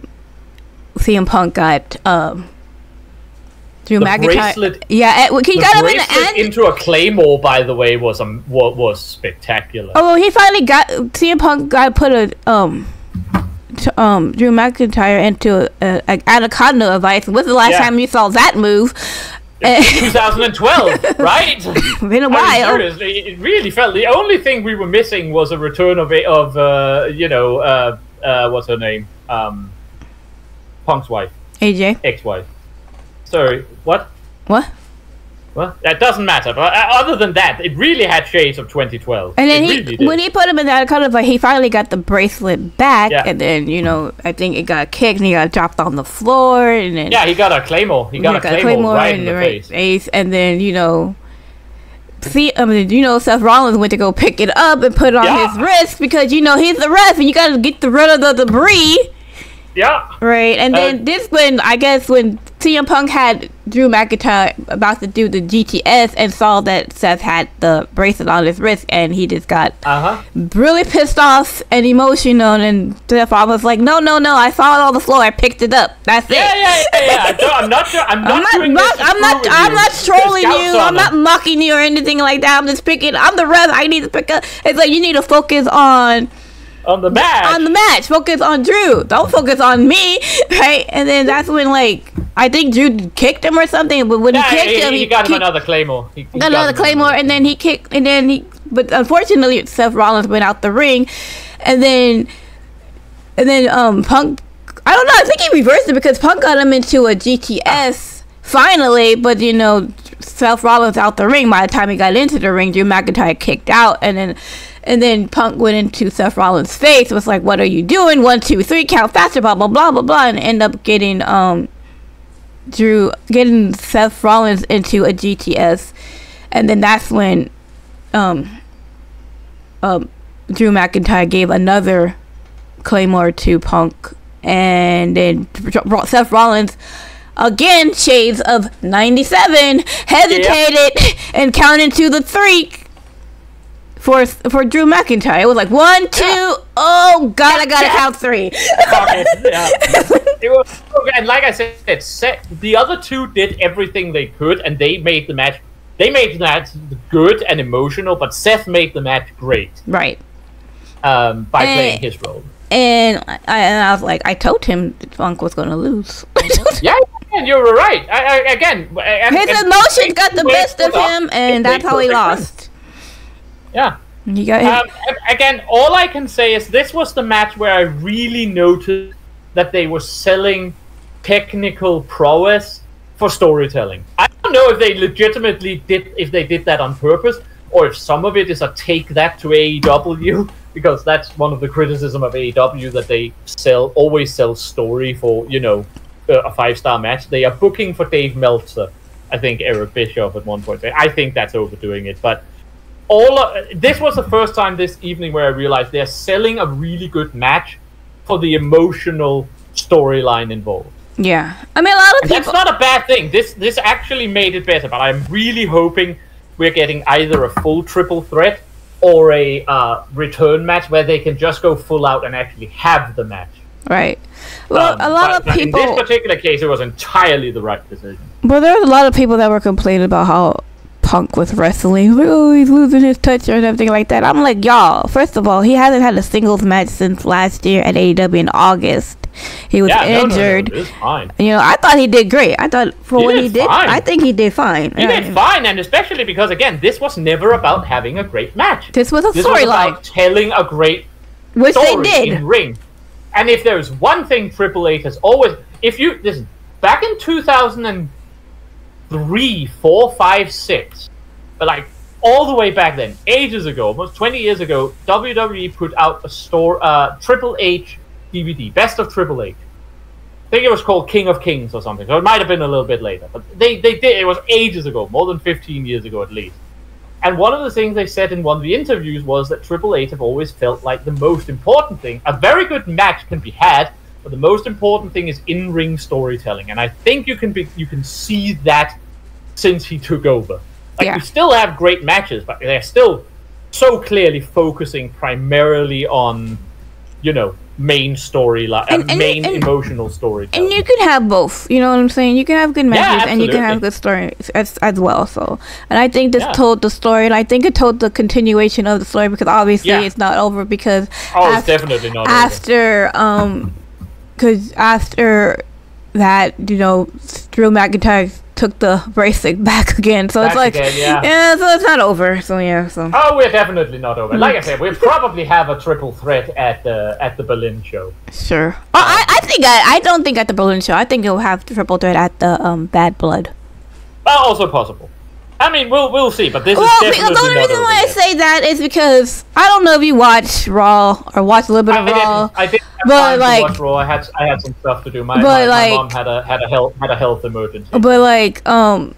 C M Punk got... Um, Drew the McIntyre. Bracelet, yeah, he the got him bracelet in the end. into a claymore, by the way, was um was, was spectacular. Oh, well, he finally got C M Punk got put a um t- um Drew McIntyre into a, a, a anaconda device. When's the last yeah. time you saw that move? twenty twelve, right? Been a while. I mean, seriously, it really felt the only thing we were missing was a return of a, of uh you know uh uh what's her name um Punk's wife, A J, ex-wife. Sorry, what? What? Well, that doesn't matter. But uh, other than that, it really had shades of twenty twelve. And then it he, really when he put him in that kind of like, he finally got the bracelet back, yeah. and then you know, I think it got kicked and he got dropped on the floor, and then yeah, he got a claymore. He got, he a, got claymore a claymore right in the, the face. face, and then you know, see, I mean, you know, Seth Rollins went to go pick it up and put it on yeah. his wrist because you know he's the ref and you got to get the rid of the debris. Yeah. Right, and then uh, this when I guess when C M Punk had Drew McIntyre about to do the G T S and saw that Seth had the bracelet on his wrist, and he just got uh-huh. really pissed off and emotional, and Seth was like, "No, no, no! I saw it on the floor. I picked it up. That's yeah, it." Yeah, yeah, yeah. yeah. I'm not. I'm not. I'm not doing mock, this I'm not. I'm you. not trolling you. I'm not mocking you or anything like that. I'm just picking. I'm the ref. I need to pick up. It's like you need to focus on. On the match. On the match. Focus on Drew. Don't focus on me. Right? And then that's when, like, I think Drew kicked him or something. But when yeah, he kicked he, him, he, he got kicked, him another claymore. He, he got another got claymore, and then he kicked, and then he, but unfortunately, Seth Rollins went out the ring. And then, and then, um, Punk, I don't know, I think he reversed it because Punk got him into a G T S finally, but, you know, Seth Rollins out the ring. By the time he got into the ring, Drew McIntyre kicked out, and then and then Punk went into Seth Rollins' face. It was like, "What are you doing? One, two, three, count faster!" Blah blah blah blah blah, and end up getting um Drew getting Seth Rollins into a G T S, and then that's when um um Drew McIntyre gave another claymore to Punk, and then Seth Rollins. Again, shades of ninety-seven, hesitated yep. and counted to the three for for Drew McIntyre. It was like one, two, yeah. oh god, I gotta yeah. count three. yeah. It was, and like I said, it set, the other two did everything they could, and they made the match. They made the match good and emotional, but Seth made the match great. Right. Um, by and, playing his role. And I, and I was like, I told him Punk was gonna lose. yeah. And you were right. I, I, again, and, his and emotions got the best of him, and that's how he lost. Yeah. You got um, again, all I can say is this was the match where I really noticed that they were selling technical prowess for storytelling. I don't know if they legitimately did, if they did that on purpose, or if some of it is a take that to A E W, because that's one of the criticism of A E W, that they sell always sell story for, you know, a five-star match. They are booking for Dave Meltzer, I think Eric Bischoff at one point. I think that's overdoing it, but all of, this was the first time this evening where I realized they're selling a really good match for the emotional storyline involved. Yeah, I mean, a lot of and people. That's not a bad thing. This this actually made it better. But I'm really hoping we're getting either a full triple threat or a uh, return match where they can just go full out and actually have the match. Right. Well, um, a lot but, of people. In this particular case, it was entirely the right decision. Well, there was a lot of people that were complaining about how Punk was wrestling. Like, oh, he's losing his touch or everything like that. I'm like, y'all, first of all, he hasn't had a singles match since last year at A E W in August. He was yeah, injured. No, no, no, it is fine. You know, I thought he did great. I thought for he what did he did, fine. I think he did fine. He yeah. did fine, and especially because, again, this was never about having a great match. This was a This was storyline. about telling a great Which they story did. in ring. And if there's one thing Triple H has always... If you... Listen, back in two thousand three, four, five, six, but like all the way back then, ages ago, almost twenty years ago, W W E put out a store, uh, Triple H D V D, Best of Triple H. I think it was called King of Kings or something, so it might have been a little bit later. But they, they did, it was ages ago, more than fifteen years ago at least. And one of the things they said in one of the interviews was that Triple H have always felt like the most important thing, a very good match can be had, but the most important thing is in-ring storytelling. And I think you can be, you can see that since he took over. Like, Yeah. we still have great matches, but they're still so clearly focusing primarily on, you know, main storyline, And- uh, and- main and- emotional storytelling. And you can have both. You know what I'm saying? You can have good matches and you can have absolutely. good stories as, as well. So, and I think this Yeah. told the story, and I think it told the continuation of the story because obviously Yeah. it's not over because oh, it's after, definitely not over. after um, because after that, you know, Drew McIntyre took the bracelet back again. So Back it's like, again, yeah. yeah, so it's not over. So yeah, so. Oh, we're definitely not over. Like I said, we'll probably have a triple threat at the at the Berlin show. Sure. Oh, I, I think I, I don't think at the Berlin show. I think it'll have triple threat at the um Bad Blood. Well, also possible. I mean, we'll we'll see. But this Well, is because definitely the only not reason over why I yet. say that is because I don't know if you watch Raw or watch a little bit I of didn't. Raw. I didn't have but, time like- to watch Raw. I had I had some stuff to do. My, But, my, like- my mom had a had a health had a health emergency. But like, um,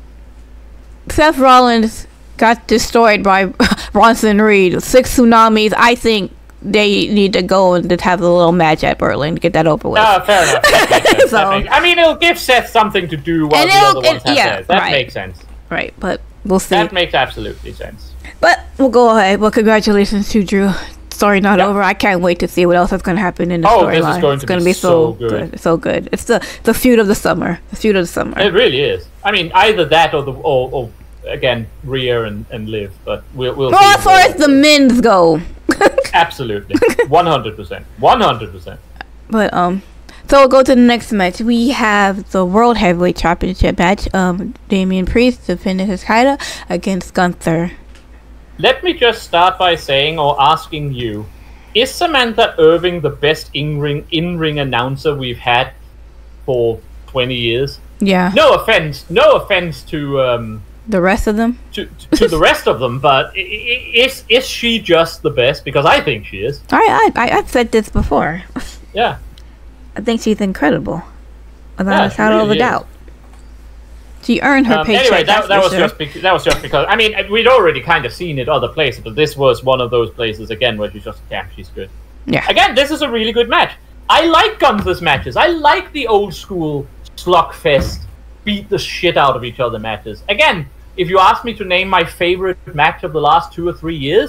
Seth Rollins got destroyed by Bronson Reed. Six tsunamis. I think they need to go and just have a little match at Berlin to get that over with. Ah, fair enough. That makes sense. So- That makes- I mean, it'll give Seth something to do while And the it'll- other ones it- have yeah, theirs. That right. makes sense. Right, but we'll see. That makes absolutely sense. But we'll go ahead. Well, congratulations to Drew. Story not Yeah. over. I can't wait to see what else is going to happen in the Oh, this is storyline. going It's to going be to be so so good. good. So good. It's the the feud of the summer. The feud of the summer. It really is. I mean, either that or the or, or again Rhea and, and Liv. But we'll we'll Well, see. as far as the men's go. Absolutely, one hundred percent, one hundred percent. But um, so we'll go to the next match. We have the World Heavyweight Championship match. Um, Damian Priest defended his title against Gunther. Let me just start by saying or asking you: is Samantha Irving the best in-ring in-ring announcer we've had for twenty years? Yeah. No offense, no offense to um, The rest of them. to, to the rest of them, but i- i- is is she just the best? Because I think she is. I I I- I've said this before. Yeah. I think she's incredible, without Yeah, a she shadow of a really is. doubt. She earned her Um, paycheck. anyway, that, that's that for was sure. just bec- that was just because I mean we'd already kind of seen it other places, but this was one of those places again where she's just damn, she's good. Yeah. Again, this is a really good match. I like Gunther's matches. I like the old school slugfest, beat the shit out of each other matches. Again, if you ask me to name my favorite match of the last two or three years,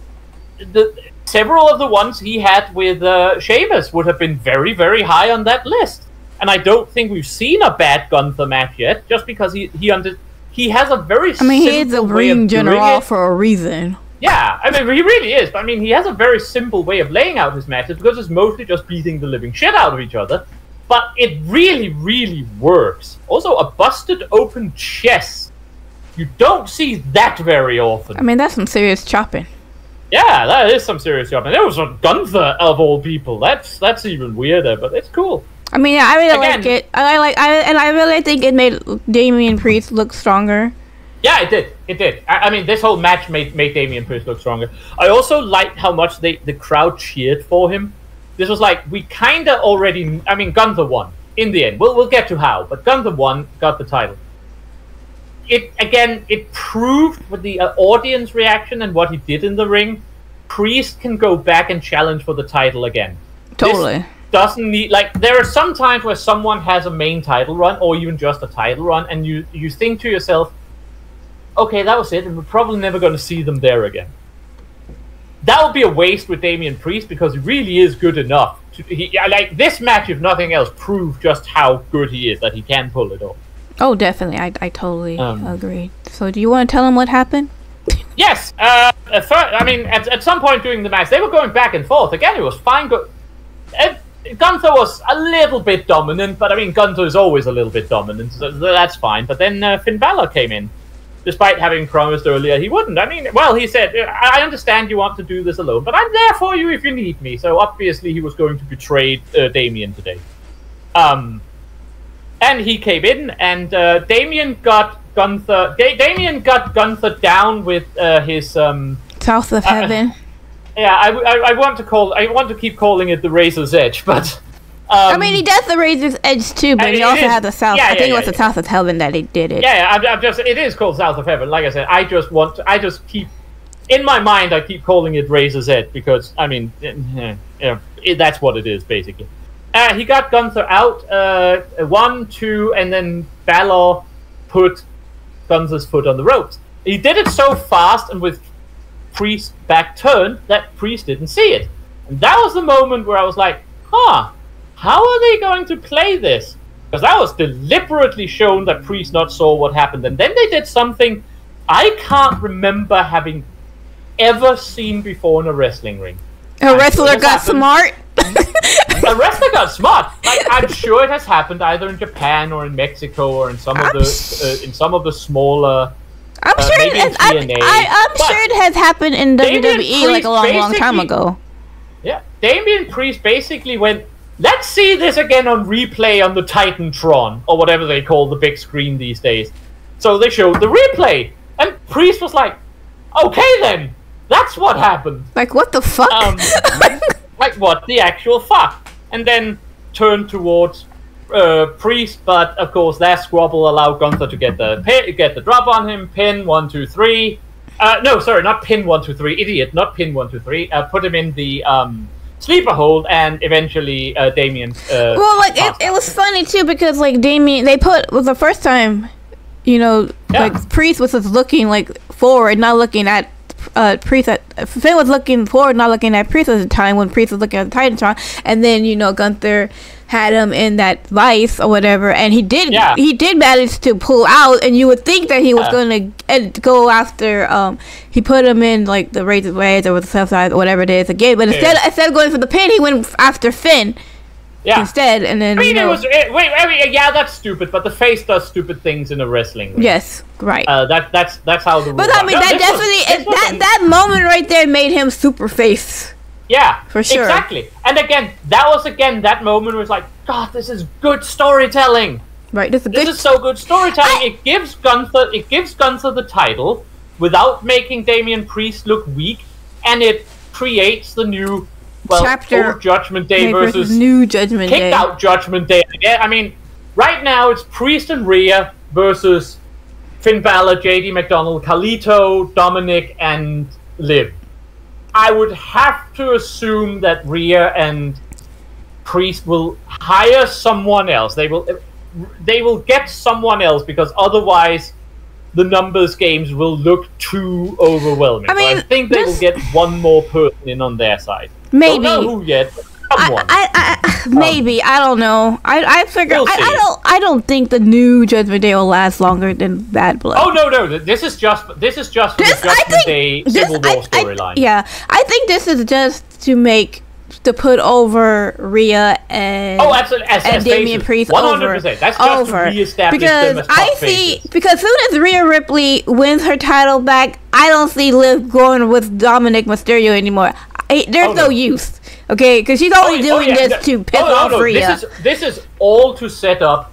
the several of the ones he had with uh, Sheamus would have been very, very high on that list. And I don't think we've seen a bad Gunther match yet, just because he he under he has a very I mean, he is a simple way of ring doing general it. for a reason. Yeah, I mean, he really is. But I mean, he has a very simple way of laying out his matches because it's mostly just beating the living shit out of each other. But it really, really works. Also, a busted open chest. You don't see that very often. I mean, that's some serious chopping. Yeah, that is some serious job. And it was a Gunther of all people. That's that's even weirder, but it's cool. I mean, yeah, I really Again- like it. I like, I and I really think it made Damian Priest look stronger. Yeah, it did. It did. I, I mean, this whole match made made Damian Priest look stronger. I also liked how much they the crowd cheered for him. This was like we kind of already. I mean, Gunther won in the end. We'll we'll get to how, but Gunther won, got the title. It again, it proved with the uh, audience reaction and what he did in the ring. Priest can go back and challenge for the title again. Totally. This doesn't need like there are some times where someone has a main title run or even just a title run, and you you think to yourself, okay, that was it, and we're probably never going to see them there again. That would be a waste with Damian Priest because he really is good enough. To, he, like this match, if nothing else, proved just how good he is, that he can pull it off. Oh, definitely. I, I totally um, agree. So do you want to tell him what happened? Yes. Uh, at first, I mean, at, at some point during the match, they were going back and forth. Again, it was fine. Go- Ed, Gunther was a little bit dominant, but I mean, Gunther is always a little bit dominant, so that's fine. But then uh, Finn Balor came in. Despite having promised earlier he wouldn't. I mean, well, he said, I understand you want to do this alone, but I'm there for you if you need me. So obviously he was going to betray uh, Damian today. Um, and he came in, and uh, Damian got Gunther... Da- Damian got Gunther down with uh, his... Um, South of Heaven. Uh, yeah, I, I, I want to call... I want to keep calling it the Razor's Edge, but... Um, I mean, he does the Razor's Edge too, but he also had the South. Yeah, I think yeah, it was yeah, the yeah. South of Heaven that he did it. Yeah, yeah I'm, I'm just. It is called South of Heaven. Like I said, I just want. To, I just keep in my mind. I keep calling it Razor's Edge because I mean, yeah, yeah, it, that's what it is basically. Uh, he got Gunther out. Uh, one, two, and then Balor put Gunther's foot on the ropes. He did it so fast and with Priest back turned that Priest didn't see it, and that was the moment where I was like, huh. How are they going to play this? Because that was deliberately shown that Priest not saw what happened. And then they did something I can't remember having ever seen before in a wrestling ring. A wrestler got happened. smart? A wrestler got smart. Like, I'm sure it has happened either in Japan or in Mexico or in some of the uh, in some of the smaller... I'm uh, sure, it has, I, I, I'm sure it has happened in W W E like a long, long time ago. Yeah. Damian Priest basically went... Let's see this again on replay on the Titantron, or whatever they call the big screen these days. So they showed the replay, and Priest was like, okay then, that's what happened. Like, what the fuck? Um, like, what the actual fuck? And then turned towards uh, Priest, but of course that squabble allowed Gunther to get the pin, get the drop on him, pin, one, two, three. Uh, no, sorry, not pin, one, two, three, idiot, not pin, one, two, three. Uh, put him in the... Um, sleeper hold, and eventually uh, Damian. Uh, well, like it, it was funny too because like Damian, they put was the first time, you know, yeah. like Priest was just looking like forward, not looking at uh, Priest. At, Finn was looking forward, not looking at Priest at the time when Priest was looking at the Titantron, and then you know Gunther had him in that vice or whatever, and he did yeah. he did manage to pull out, and you would think that he was yeah. going to go after. Um, he put him in like the Razor's Edge or the South Side or whatever it is again, but instead yeah. instead of going for the pin, he went after Finn. Yeah. Instead, and then I mean, you know, it was it, wait, I mean, yeah, that's stupid, but the face does stupid things in a wrestling ring. Yes, right. Uh, that that's that's how the. But I mean, that definitely was, that that moment right there made him super face. Yeah, for sure. Exactly. And again, that was again that moment was like, God, this is good storytelling. Right. This is, this good is so good storytelling. I... It gives Gunther it gives Gunther the title without making Damian Priest look weak, and it creates the new well, chapter old Judgment Day versus, versus new Judgment kicked Day. out Judgment Day. Yeah, I mean, right now it's Priest and Rhea versus Finn Balor, J D McDonald, Carlito, Dominic, and Liv. I would have to assume that Rhea and Priest will hire someone else. They will, they will get someone else because otherwise, the numbers games will look too overwhelming. I mean, so I think they will get one more person in on their side. Maybe. Don't know who yet. Someone. I, I, I, maybe um, I don't know. I, I figure we'll I, I don't. I don't think the new Judgment Day will last longer than Bad Blood. Oh no, no. This is just. This is just for this, the Judgment think, Day Civil War storyline. Yeah, I think this is just to make to put over Rhea and oh, absolutely. As, and as Damian Priest one hundred percent. That's just over to reestablish because them as top I see faces. because soon as Rhea Ripley wins her title back, I don't see Liv going with Dominic Mysterio anymore. I, there's oh, no. no use. Okay, because she's only oh, doing oh, yeah. this to piss oh, no, off no. Rhea. This is this is all to set up.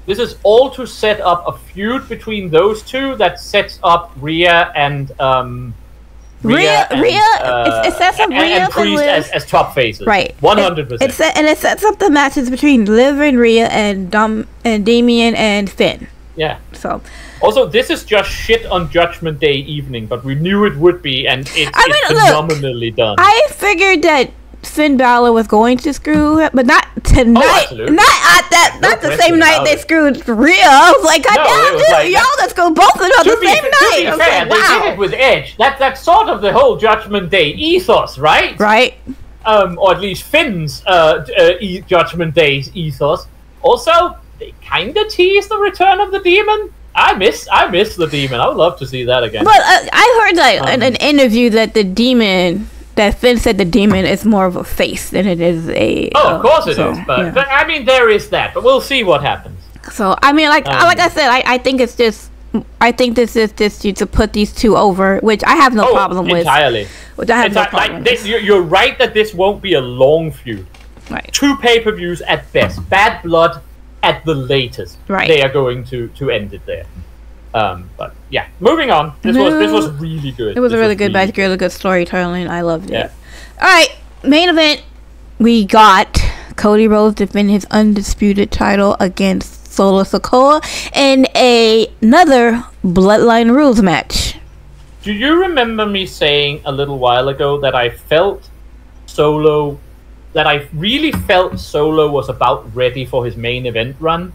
This is all to set up a feud between those two that sets up Rhea and um, Rhea, and, Rhea, uh, it sets up and, Rhea and Priest with, as, as top faces. Right, one hundred percent. It, it, and it sets up the matches between Liv and Rhea and Dom and Damien and Finn. Yeah. So. Also, this is just shit on Judgment Day evening, but we knew it would be, and it, I it's mean, look, phenomenally done. I figured that Finn Balor was going to screw him, but not tonight. Oh, not at that. No not the same night they it. screwed Rhea. I was like, God No, damn, it was dude, like y'all that- let's go both of them on To the be, same to night. be I was fair, like, they wow. did it with Edge. That that's sort of the whole Judgment Day ethos, right? Right. Um, or at least Finn's uh, uh, e- Judgment Day's ethos. Also, they kind of teased the return of the demon. I miss, I miss the demon. I would love to see that again. But uh, I heard like Um, in an interview that the demon, that Finn said the demon is more of a face than it is a. Oh, uh, of course it is. so, But, yeah. but I mean, there is that. But we'll see what happens. So I mean, like Um, like I said, I, I think it's just. I think this is just to, to put these two over, which I have no oh, problem with. entirely. Which I have no Enti- problem like, with. this, you're, you're right that this won't be a long feud. Right. Two pay-per-views at best. Bad Blood at the latest. Right. They are going to, to end it there. Um, but yeah, moving on. This was this was really good. It was This a really good really match, really good storytelling. I loved it. Yeah. All right, main event. We got Cody Rhodes defending his undisputed title against Solo Sikoa in a, another Bloodline Rules match. Do you remember me saying a little while ago that I felt Solo, that I really felt Solo was about ready for his main event run?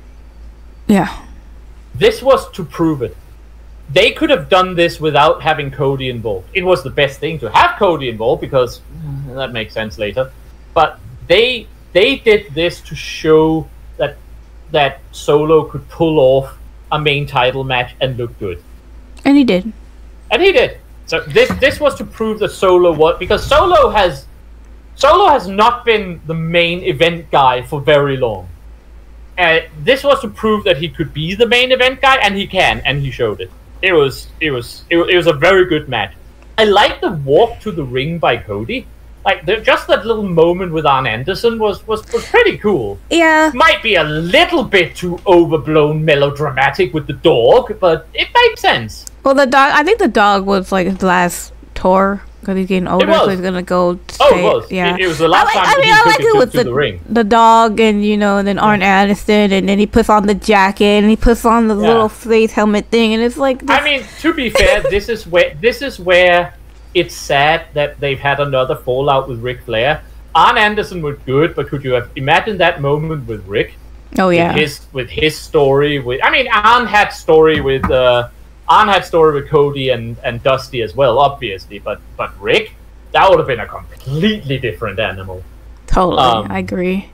Yeah. This was to prove it. They could have done this without having Cody involved. It was the best thing to have Cody involved because mm, that makes sense later. But they they did this to show that that Solo could pull off a main title match and look good. And he did. And he did. So this this was to prove that Solo was, because Solo has Solo has not been the main event guy for very long. Uh, this was to prove that he could be the main event guy, and he can, and he showed it. It was it was it, it was a very good match. I like the walk to the ring by Cody. Like the, just that little moment with Arn Anderson was, was was pretty cool. Yeah. Might be a little bit too overblown melodramatic with the dog, but it made sense. Well, the dog. I think the dog was like his last tour because he's getting older, was. so he's gonna go. Oh, Stay, it was. Yeah. It, it was the last I like, time I mean, he I took like it it to, with to the, the ring. the dog, and you know, and then Arn Anderson, and then he puts on the jacket, and he puts on the Yeah. little face helmet thing, and it's like. This, I mean, to be fair, this is where this is where it's sad that they've had another fallout with Ric Flair. Arn Anderson was good, but could you have imagined that moment with Rick? oh yeah. With his with his story with I mean Arn had story with uh Arn had story with Cody and, and Dusty as well, obviously, but but Rick, that would have been a completely different animal. Totally, um, I agree.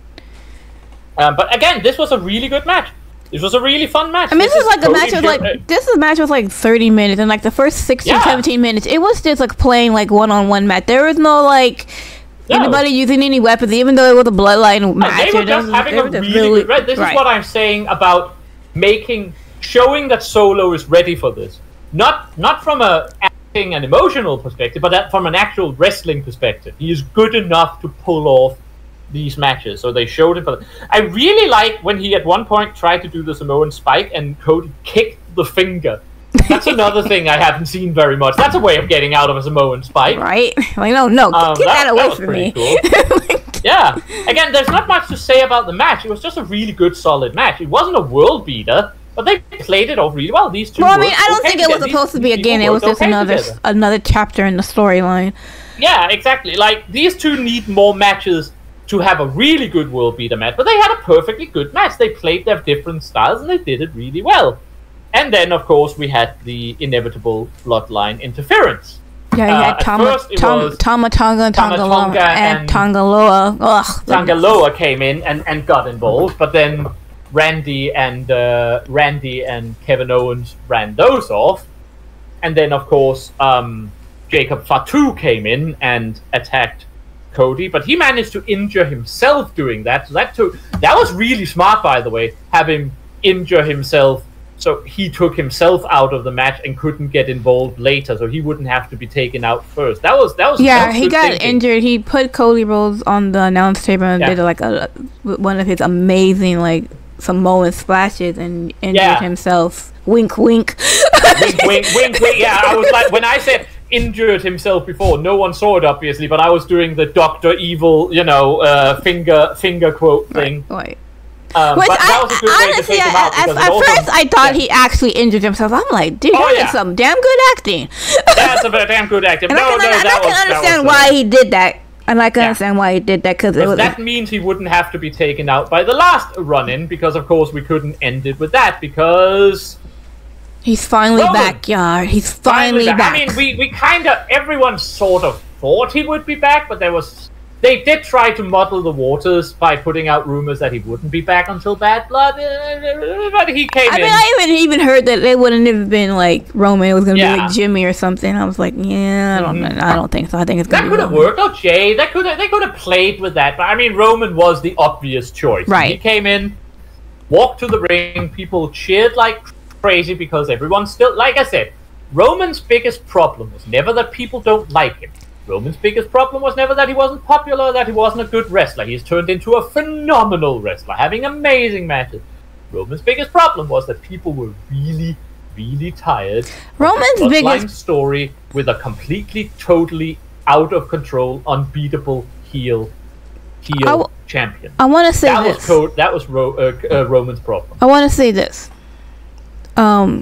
Um, but again, this was a really good match. This was a really fun match. I mean, this, is like a Cody match was Jo- like uh, this is a match was like thirty minutes, and like the first sixteen, Yeah. seventeen minutes, it was just like playing like one on one match. There was no like No. anybody using any weapons, even though it was a bloodline No, match. they were it just was- having they a were just really, good. Right, this right. is what I'm saying about making, showing that Solo is ready for this. Not not from a acting and emotional perspective, but that from an actual wrestling perspective. He is good enough to pull off these matches. So they showed it. For I really like when he at one point tried to do the Samoan spike and Cody kicked the finger. That's another thing I haven't seen very much. That's a way of getting out of a Samoan spike. Right? Like, no, no, Um, get that, that- away that was from pretty me. cool. Yeah. Again, there's not much to say about the match. It was just a really good, solid match. It wasn't a world beater, but they played it off really well. These two. Well, I mean, worked I don't okay think it was together. supposed to These- be these again. people It was worked just okay another together. another chapter in the storyline. Yeah, exactly. Like these two need more matches to have a really good world beater match, but they had a perfectly good match. They played their different styles and they did it really well. And then, of course, we had the inevitable bloodline interference. Yeah, you Uh, had at Tama, first it Tom, was Tama Tonga, Tama Tongaloa, Tonga and, and- Tongaloa. Ugh. Tangaloa came in and, and got involved, but then Randy and uh, Randy and Kevin Owens ran those off, and then of course um, Jacob Fatu came in and attacked Cody, but he managed to injure himself doing that. So that took that was really smart, by the way, have him injure himself. So he took himself out of the match and couldn't get involved later, so he wouldn't have to be taken out first. That was that was that Yeah, was he good got thinking. injured. He put Cody Rhodes on the announce table and Yeah. did like a one of his amazing like Samoan splashes and injured Yeah. himself. Wink, wink. wink, wink, wink, wink. Yeah, I was like, when I said injured himself before, no one saw it obviously, but I was doing the Doctor Evil, you know, uh, finger finger quote thing. Right. Um, Which but that I, was a good way to honestly, take him I, out. at, because at it also- first I thought yeah. he actually injured himself. I'm like, dude, Oh, that yeah. is some damn good acting. That's a damn good acting. And No, I can, no, and that I can was, that understand was, uh, why he did that. And I can Yeah. understand why he did that because it Because was. that means he wouldn't have to be taken out by the last run-in, because of course we couldn't end it with that, because He's finally Roman. back, yard. He's finally, back. back. I mean, we, we kind of, everyone sort of thought he would be back, but there was, they did try to muddle the waters by putting out rumors that he wouldn't be back until Bad Blood, uh, but he came I in. mean, I even even heard that it wouldn't have been like Roman. It was gonna Yeah. be like Jimmy or something. I was like, yeah, I don't know. I don't think so. I think it's gonna That be could have Roman. worked. Oh, Jay, that could have, they could have played with that. But I mean, Roman was the obvious choice. Right. He came in, walked to the ring, people cheered like crazy because everyone still, like I said, Roman's biggest problem was never that people don't like him. Roman's biggest problem was never that he wasn't popular, that he wasn't a good wrestler. He's turned into a phenomenal wrestler, having amazing matches. Roman's biggest problem was that people were really, really tired Roman's of the biggest- Bloodline story with a completely, totally out of control, unbeatable heel heel I w- champion. I want to say That this. was co- that was Ro- uh, uh, Roman's problem. I want to say this. Um,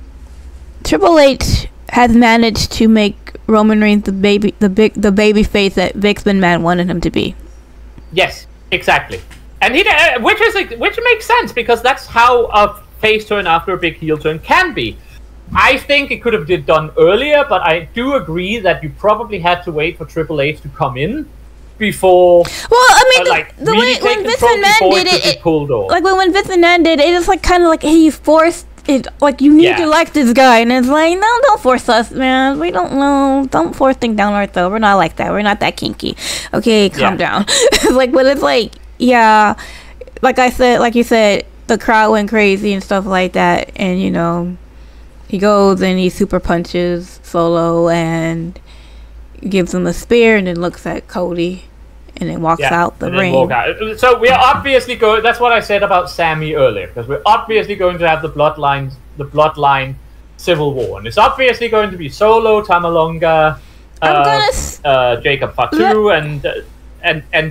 Triple H has managed to make Roman Reigns the baby, the big, the baby face that Vince McMahon wanted him to be. Yes, exactly. And he, uh, which is like, which makes sense because that's how a face turn after a big heel turn can be. I think it could have been done earlier, but I do agree that you probably had to wait for Triple H to come in before, Well, I mean, uh, the, like, the really way take when Vince control McMahon before did it it, could be it pulled off. like when when Vince McMahon did it, it's like kind of like he forced it. Like you need Yeah. to like this guy, and it's like no, don't force us, man. We don't know. Don't force things down our throat. We're not like that. We're not that kinky. Okay, calm Yeah. down. Like, but it's like, yeah, like I said, like you said, the crowd went crazy and stuff like that, and you know, he goes and he super punches Solo and gives him a spear, and then looks at Cody. And then walks out the and then ring. walk out. So we are obviously going. That's what I said about Sammy earlier, because we're obviously going to have the bloodline, the bloodline civil war, and it's obviously going to be Solo, Tamalonga, I'm uh, gonna s- uh, Jacob Fatu, and uh, and and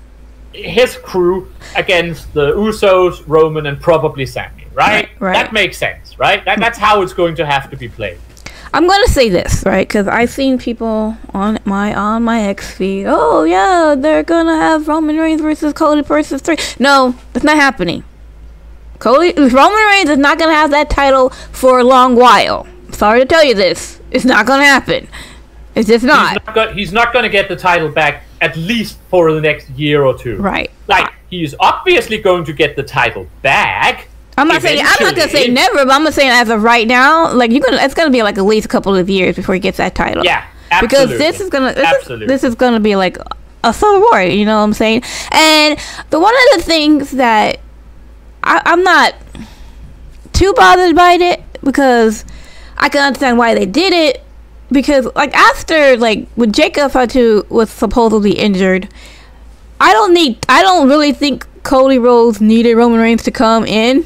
his crew against the Usos, Roman, and probably Sammy. Right? Right, right. That makes sense, right? That, that's how it's going to have to be played. I'm gonna say this, right? Because I've seen people on my on my X feed. Oh yeah, they're gonna have Roman Reigns versus Cody versus three. No, that's not happening. Cody Roman Reigns is not gonna have that title for a long while. Sorry to tell you this, it's not gonna happen. It's just not. He's not, go- he's not going to get the title back at least for the next year or two. Right. Like, he's obviously going to get the title back. I'm not saying I'm not gonna say eventually. never, but I'm gonna say as of right now, like you're gonna, it's gonna be like at least a couple of years before he gets that title. Yeah, because absolutely. this is gonna this, Absolutely. Is, this is gonna be like a civil war. You know what I'm saying? And the one of the things that I, I'm not too bothered by it because I can understand why they did it. Because like after like when Jacob Fatu was supposedly injured, I don't need I don't really think Cody Rhodes needed Roman Reigns to come in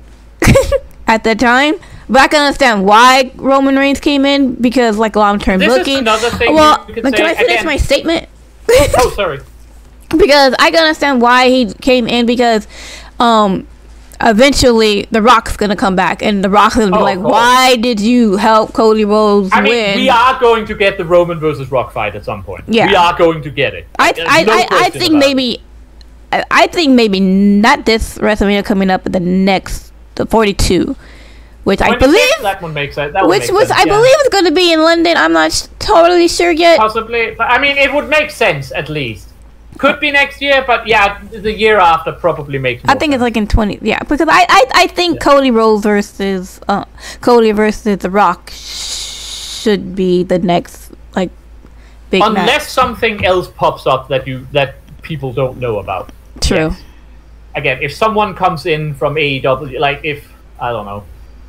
at that time. But I can understand why Roman Reigns came in because like long term This booking. is another thing well, you could but can say I finish again. my statement? Oh, sorry. Because I can understand why he came in because um eventually The Rock's gonna come back and The Rock's gonna be Oh, like, of course. why did you help Cody Rhodes I mean, win? we are going to get the Roman versus Rock fight at some point. Yeah. We are going to get it. I There's I, no I, I question think about it. maybe I, I think maybe not this WrestleMania coming up, but the next the forty-two, which I twenty-six, believe that one makes sense. That would which make was sense, I yeah. believe is going to be in London. I'm not sh- totally sure yet. Possibly, but I mean, it would make sense at least. Could be next year, but yeah, the year after probably makes. I more think it's sense. like in twenty. Yeah, because I I, I think Cody Rhodes versus uh, Cody versus The Rock should be the next like big unless match. something else pops up that you that people don't know about. True. Yes. Again, if someone comes in from A E W, like if I don't know,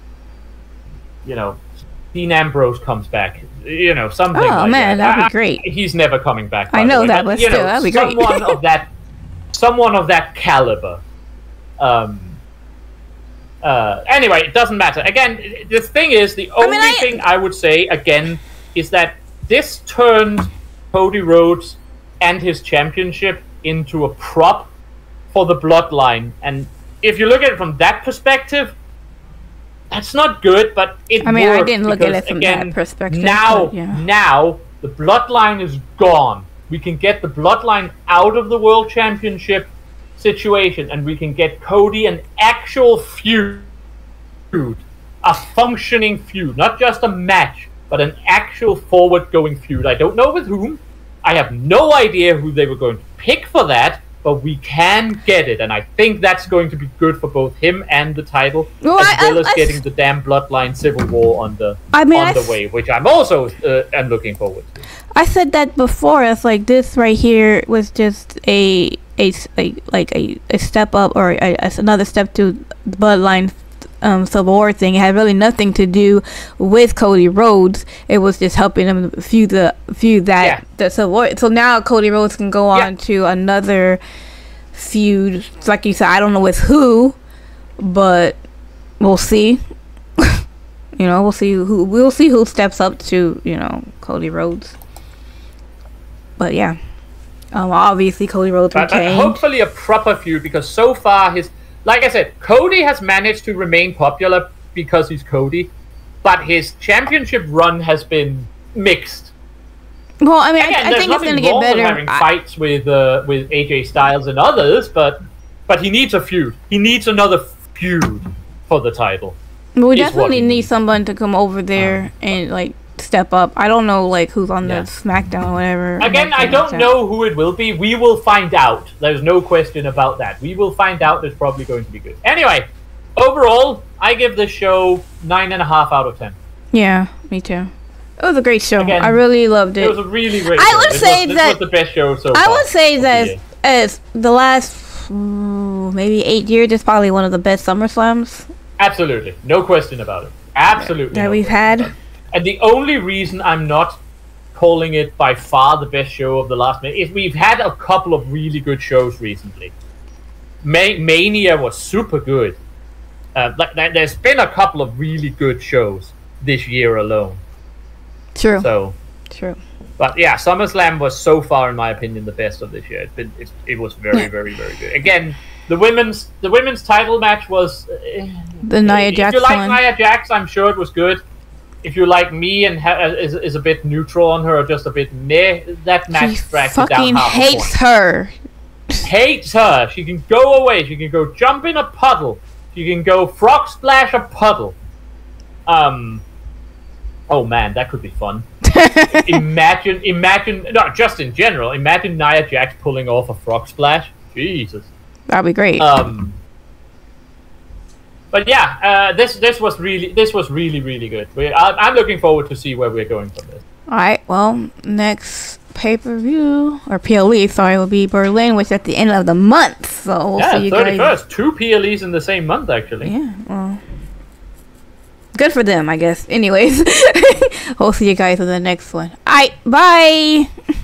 you know, Dean Ambrose comes back, you know, something. Oh, like man, that. that'd be I- great. He's never coming back. by I the know way, that, but you still, know, that'd be great. someone of that, someone of that caliber, um, Uh, anyway, it doesn't matter. Again, the thing is, the only I mean, I... thing I would say again is that this turned Cody Rhodes and his championship into a prop for the Bloodline. And if you look at it from that perspective, that's not good, but it I mean, worked I didn't look because, at it from again, that perspective. Now, but, yeah. now, the Bloodline is gone. We can get the Bloodline out of the World Championship situation, and we can get Cody an actual feud. A functioning feud. Not just a match, but an actual forward-going feud. I don't know with whom. I have no idea who they were going to pick for that, but we can get it, and I think that's going to be good for both him and the title, well, as I, well I, as I, getting the damn Bloodline Civil War on the I mean, on I, the way, which I'm also uh, am looking forward to. I said that before. It's like this right here was just a a, a like a, a step up or a, a, another step to the Bloodline um, Civil War thing. It had really nothing to do with Cody Rhodes. It was just helping him feud the feud that yeah. the Civil War. So now Cody Rhodes can go on yeah. to another feud. Like you said, I don't know with who, but we'll see. You know, we'll see who we'll see who steps up to, you know, Cody Rhodes. But yeah, um, obviously Cody Rhodes but, retained. But hopefully a proper feud, because so far his, like I said, Cody has managed to remain popular because he's Cody, but his championship run has been mixed. Well, I mean, Again, I, I think it's going to get better. With having I, fights with uh, with A J Styles and others, but but he needs a feud. He needs another feud for the title. We definitely need someone to come over there uh, and like step up. I don't know like who's on yeah. the SmackDown or whatever. Again, I don't like know who it will be. We will find out. There's no question about that. We will find out. It's probably going to be good. Anyway, overall, I give this show nine and a half out of ten. Yeah, me too. It was a great show. Again, I really loved it. It was a really great I show. would this say was, that this was the best show so I far. would say that as, as the last mm, maybe eight years, it's probably one of the best SummerSlams. Absolutely, no question about it. Absolutely, that no we've had. And the only reason I'm not calling it by far the best show of the last minute is we've had a couple of really good shows recently. Ma- Mania was super good. Uh, like, there's been a couple of really good shows this year alone. True. So true. But yeah, SummerSlam was so far, in my opinion, the best of this year. It's been, it's, it was very, yeah. very, very good. Again, the women's the women's title match was uh, the Nia Jax. If you like one. Nia Jax, I'm sure it was good. If you like me and ha- is is a bit neutral on her or just a bit meh, that match drags it down half a point. Hates her. Hates her. She can go away. She can go jump in a puddle. She can go frog splash a puddle. Um. Oh man, that could be fun. imagine, imagine, no, just in general, imagine Nia Jax pulling off a frog splash. Jesus. That'd be great. Um, but yeah, uh, this this was really this was really really good. We, I, I'm looking forward to see where we're going from this. All right. Well, next pay per view or P L E, sorry, will be Berlin, which is at the end of the month. So we'll yeah, see you thirty-first, guys. two P L Es in the same month, actually. Yeah. Well, good for them, I guess. Anyways, we'll see you guys in the next one. All right. Bye.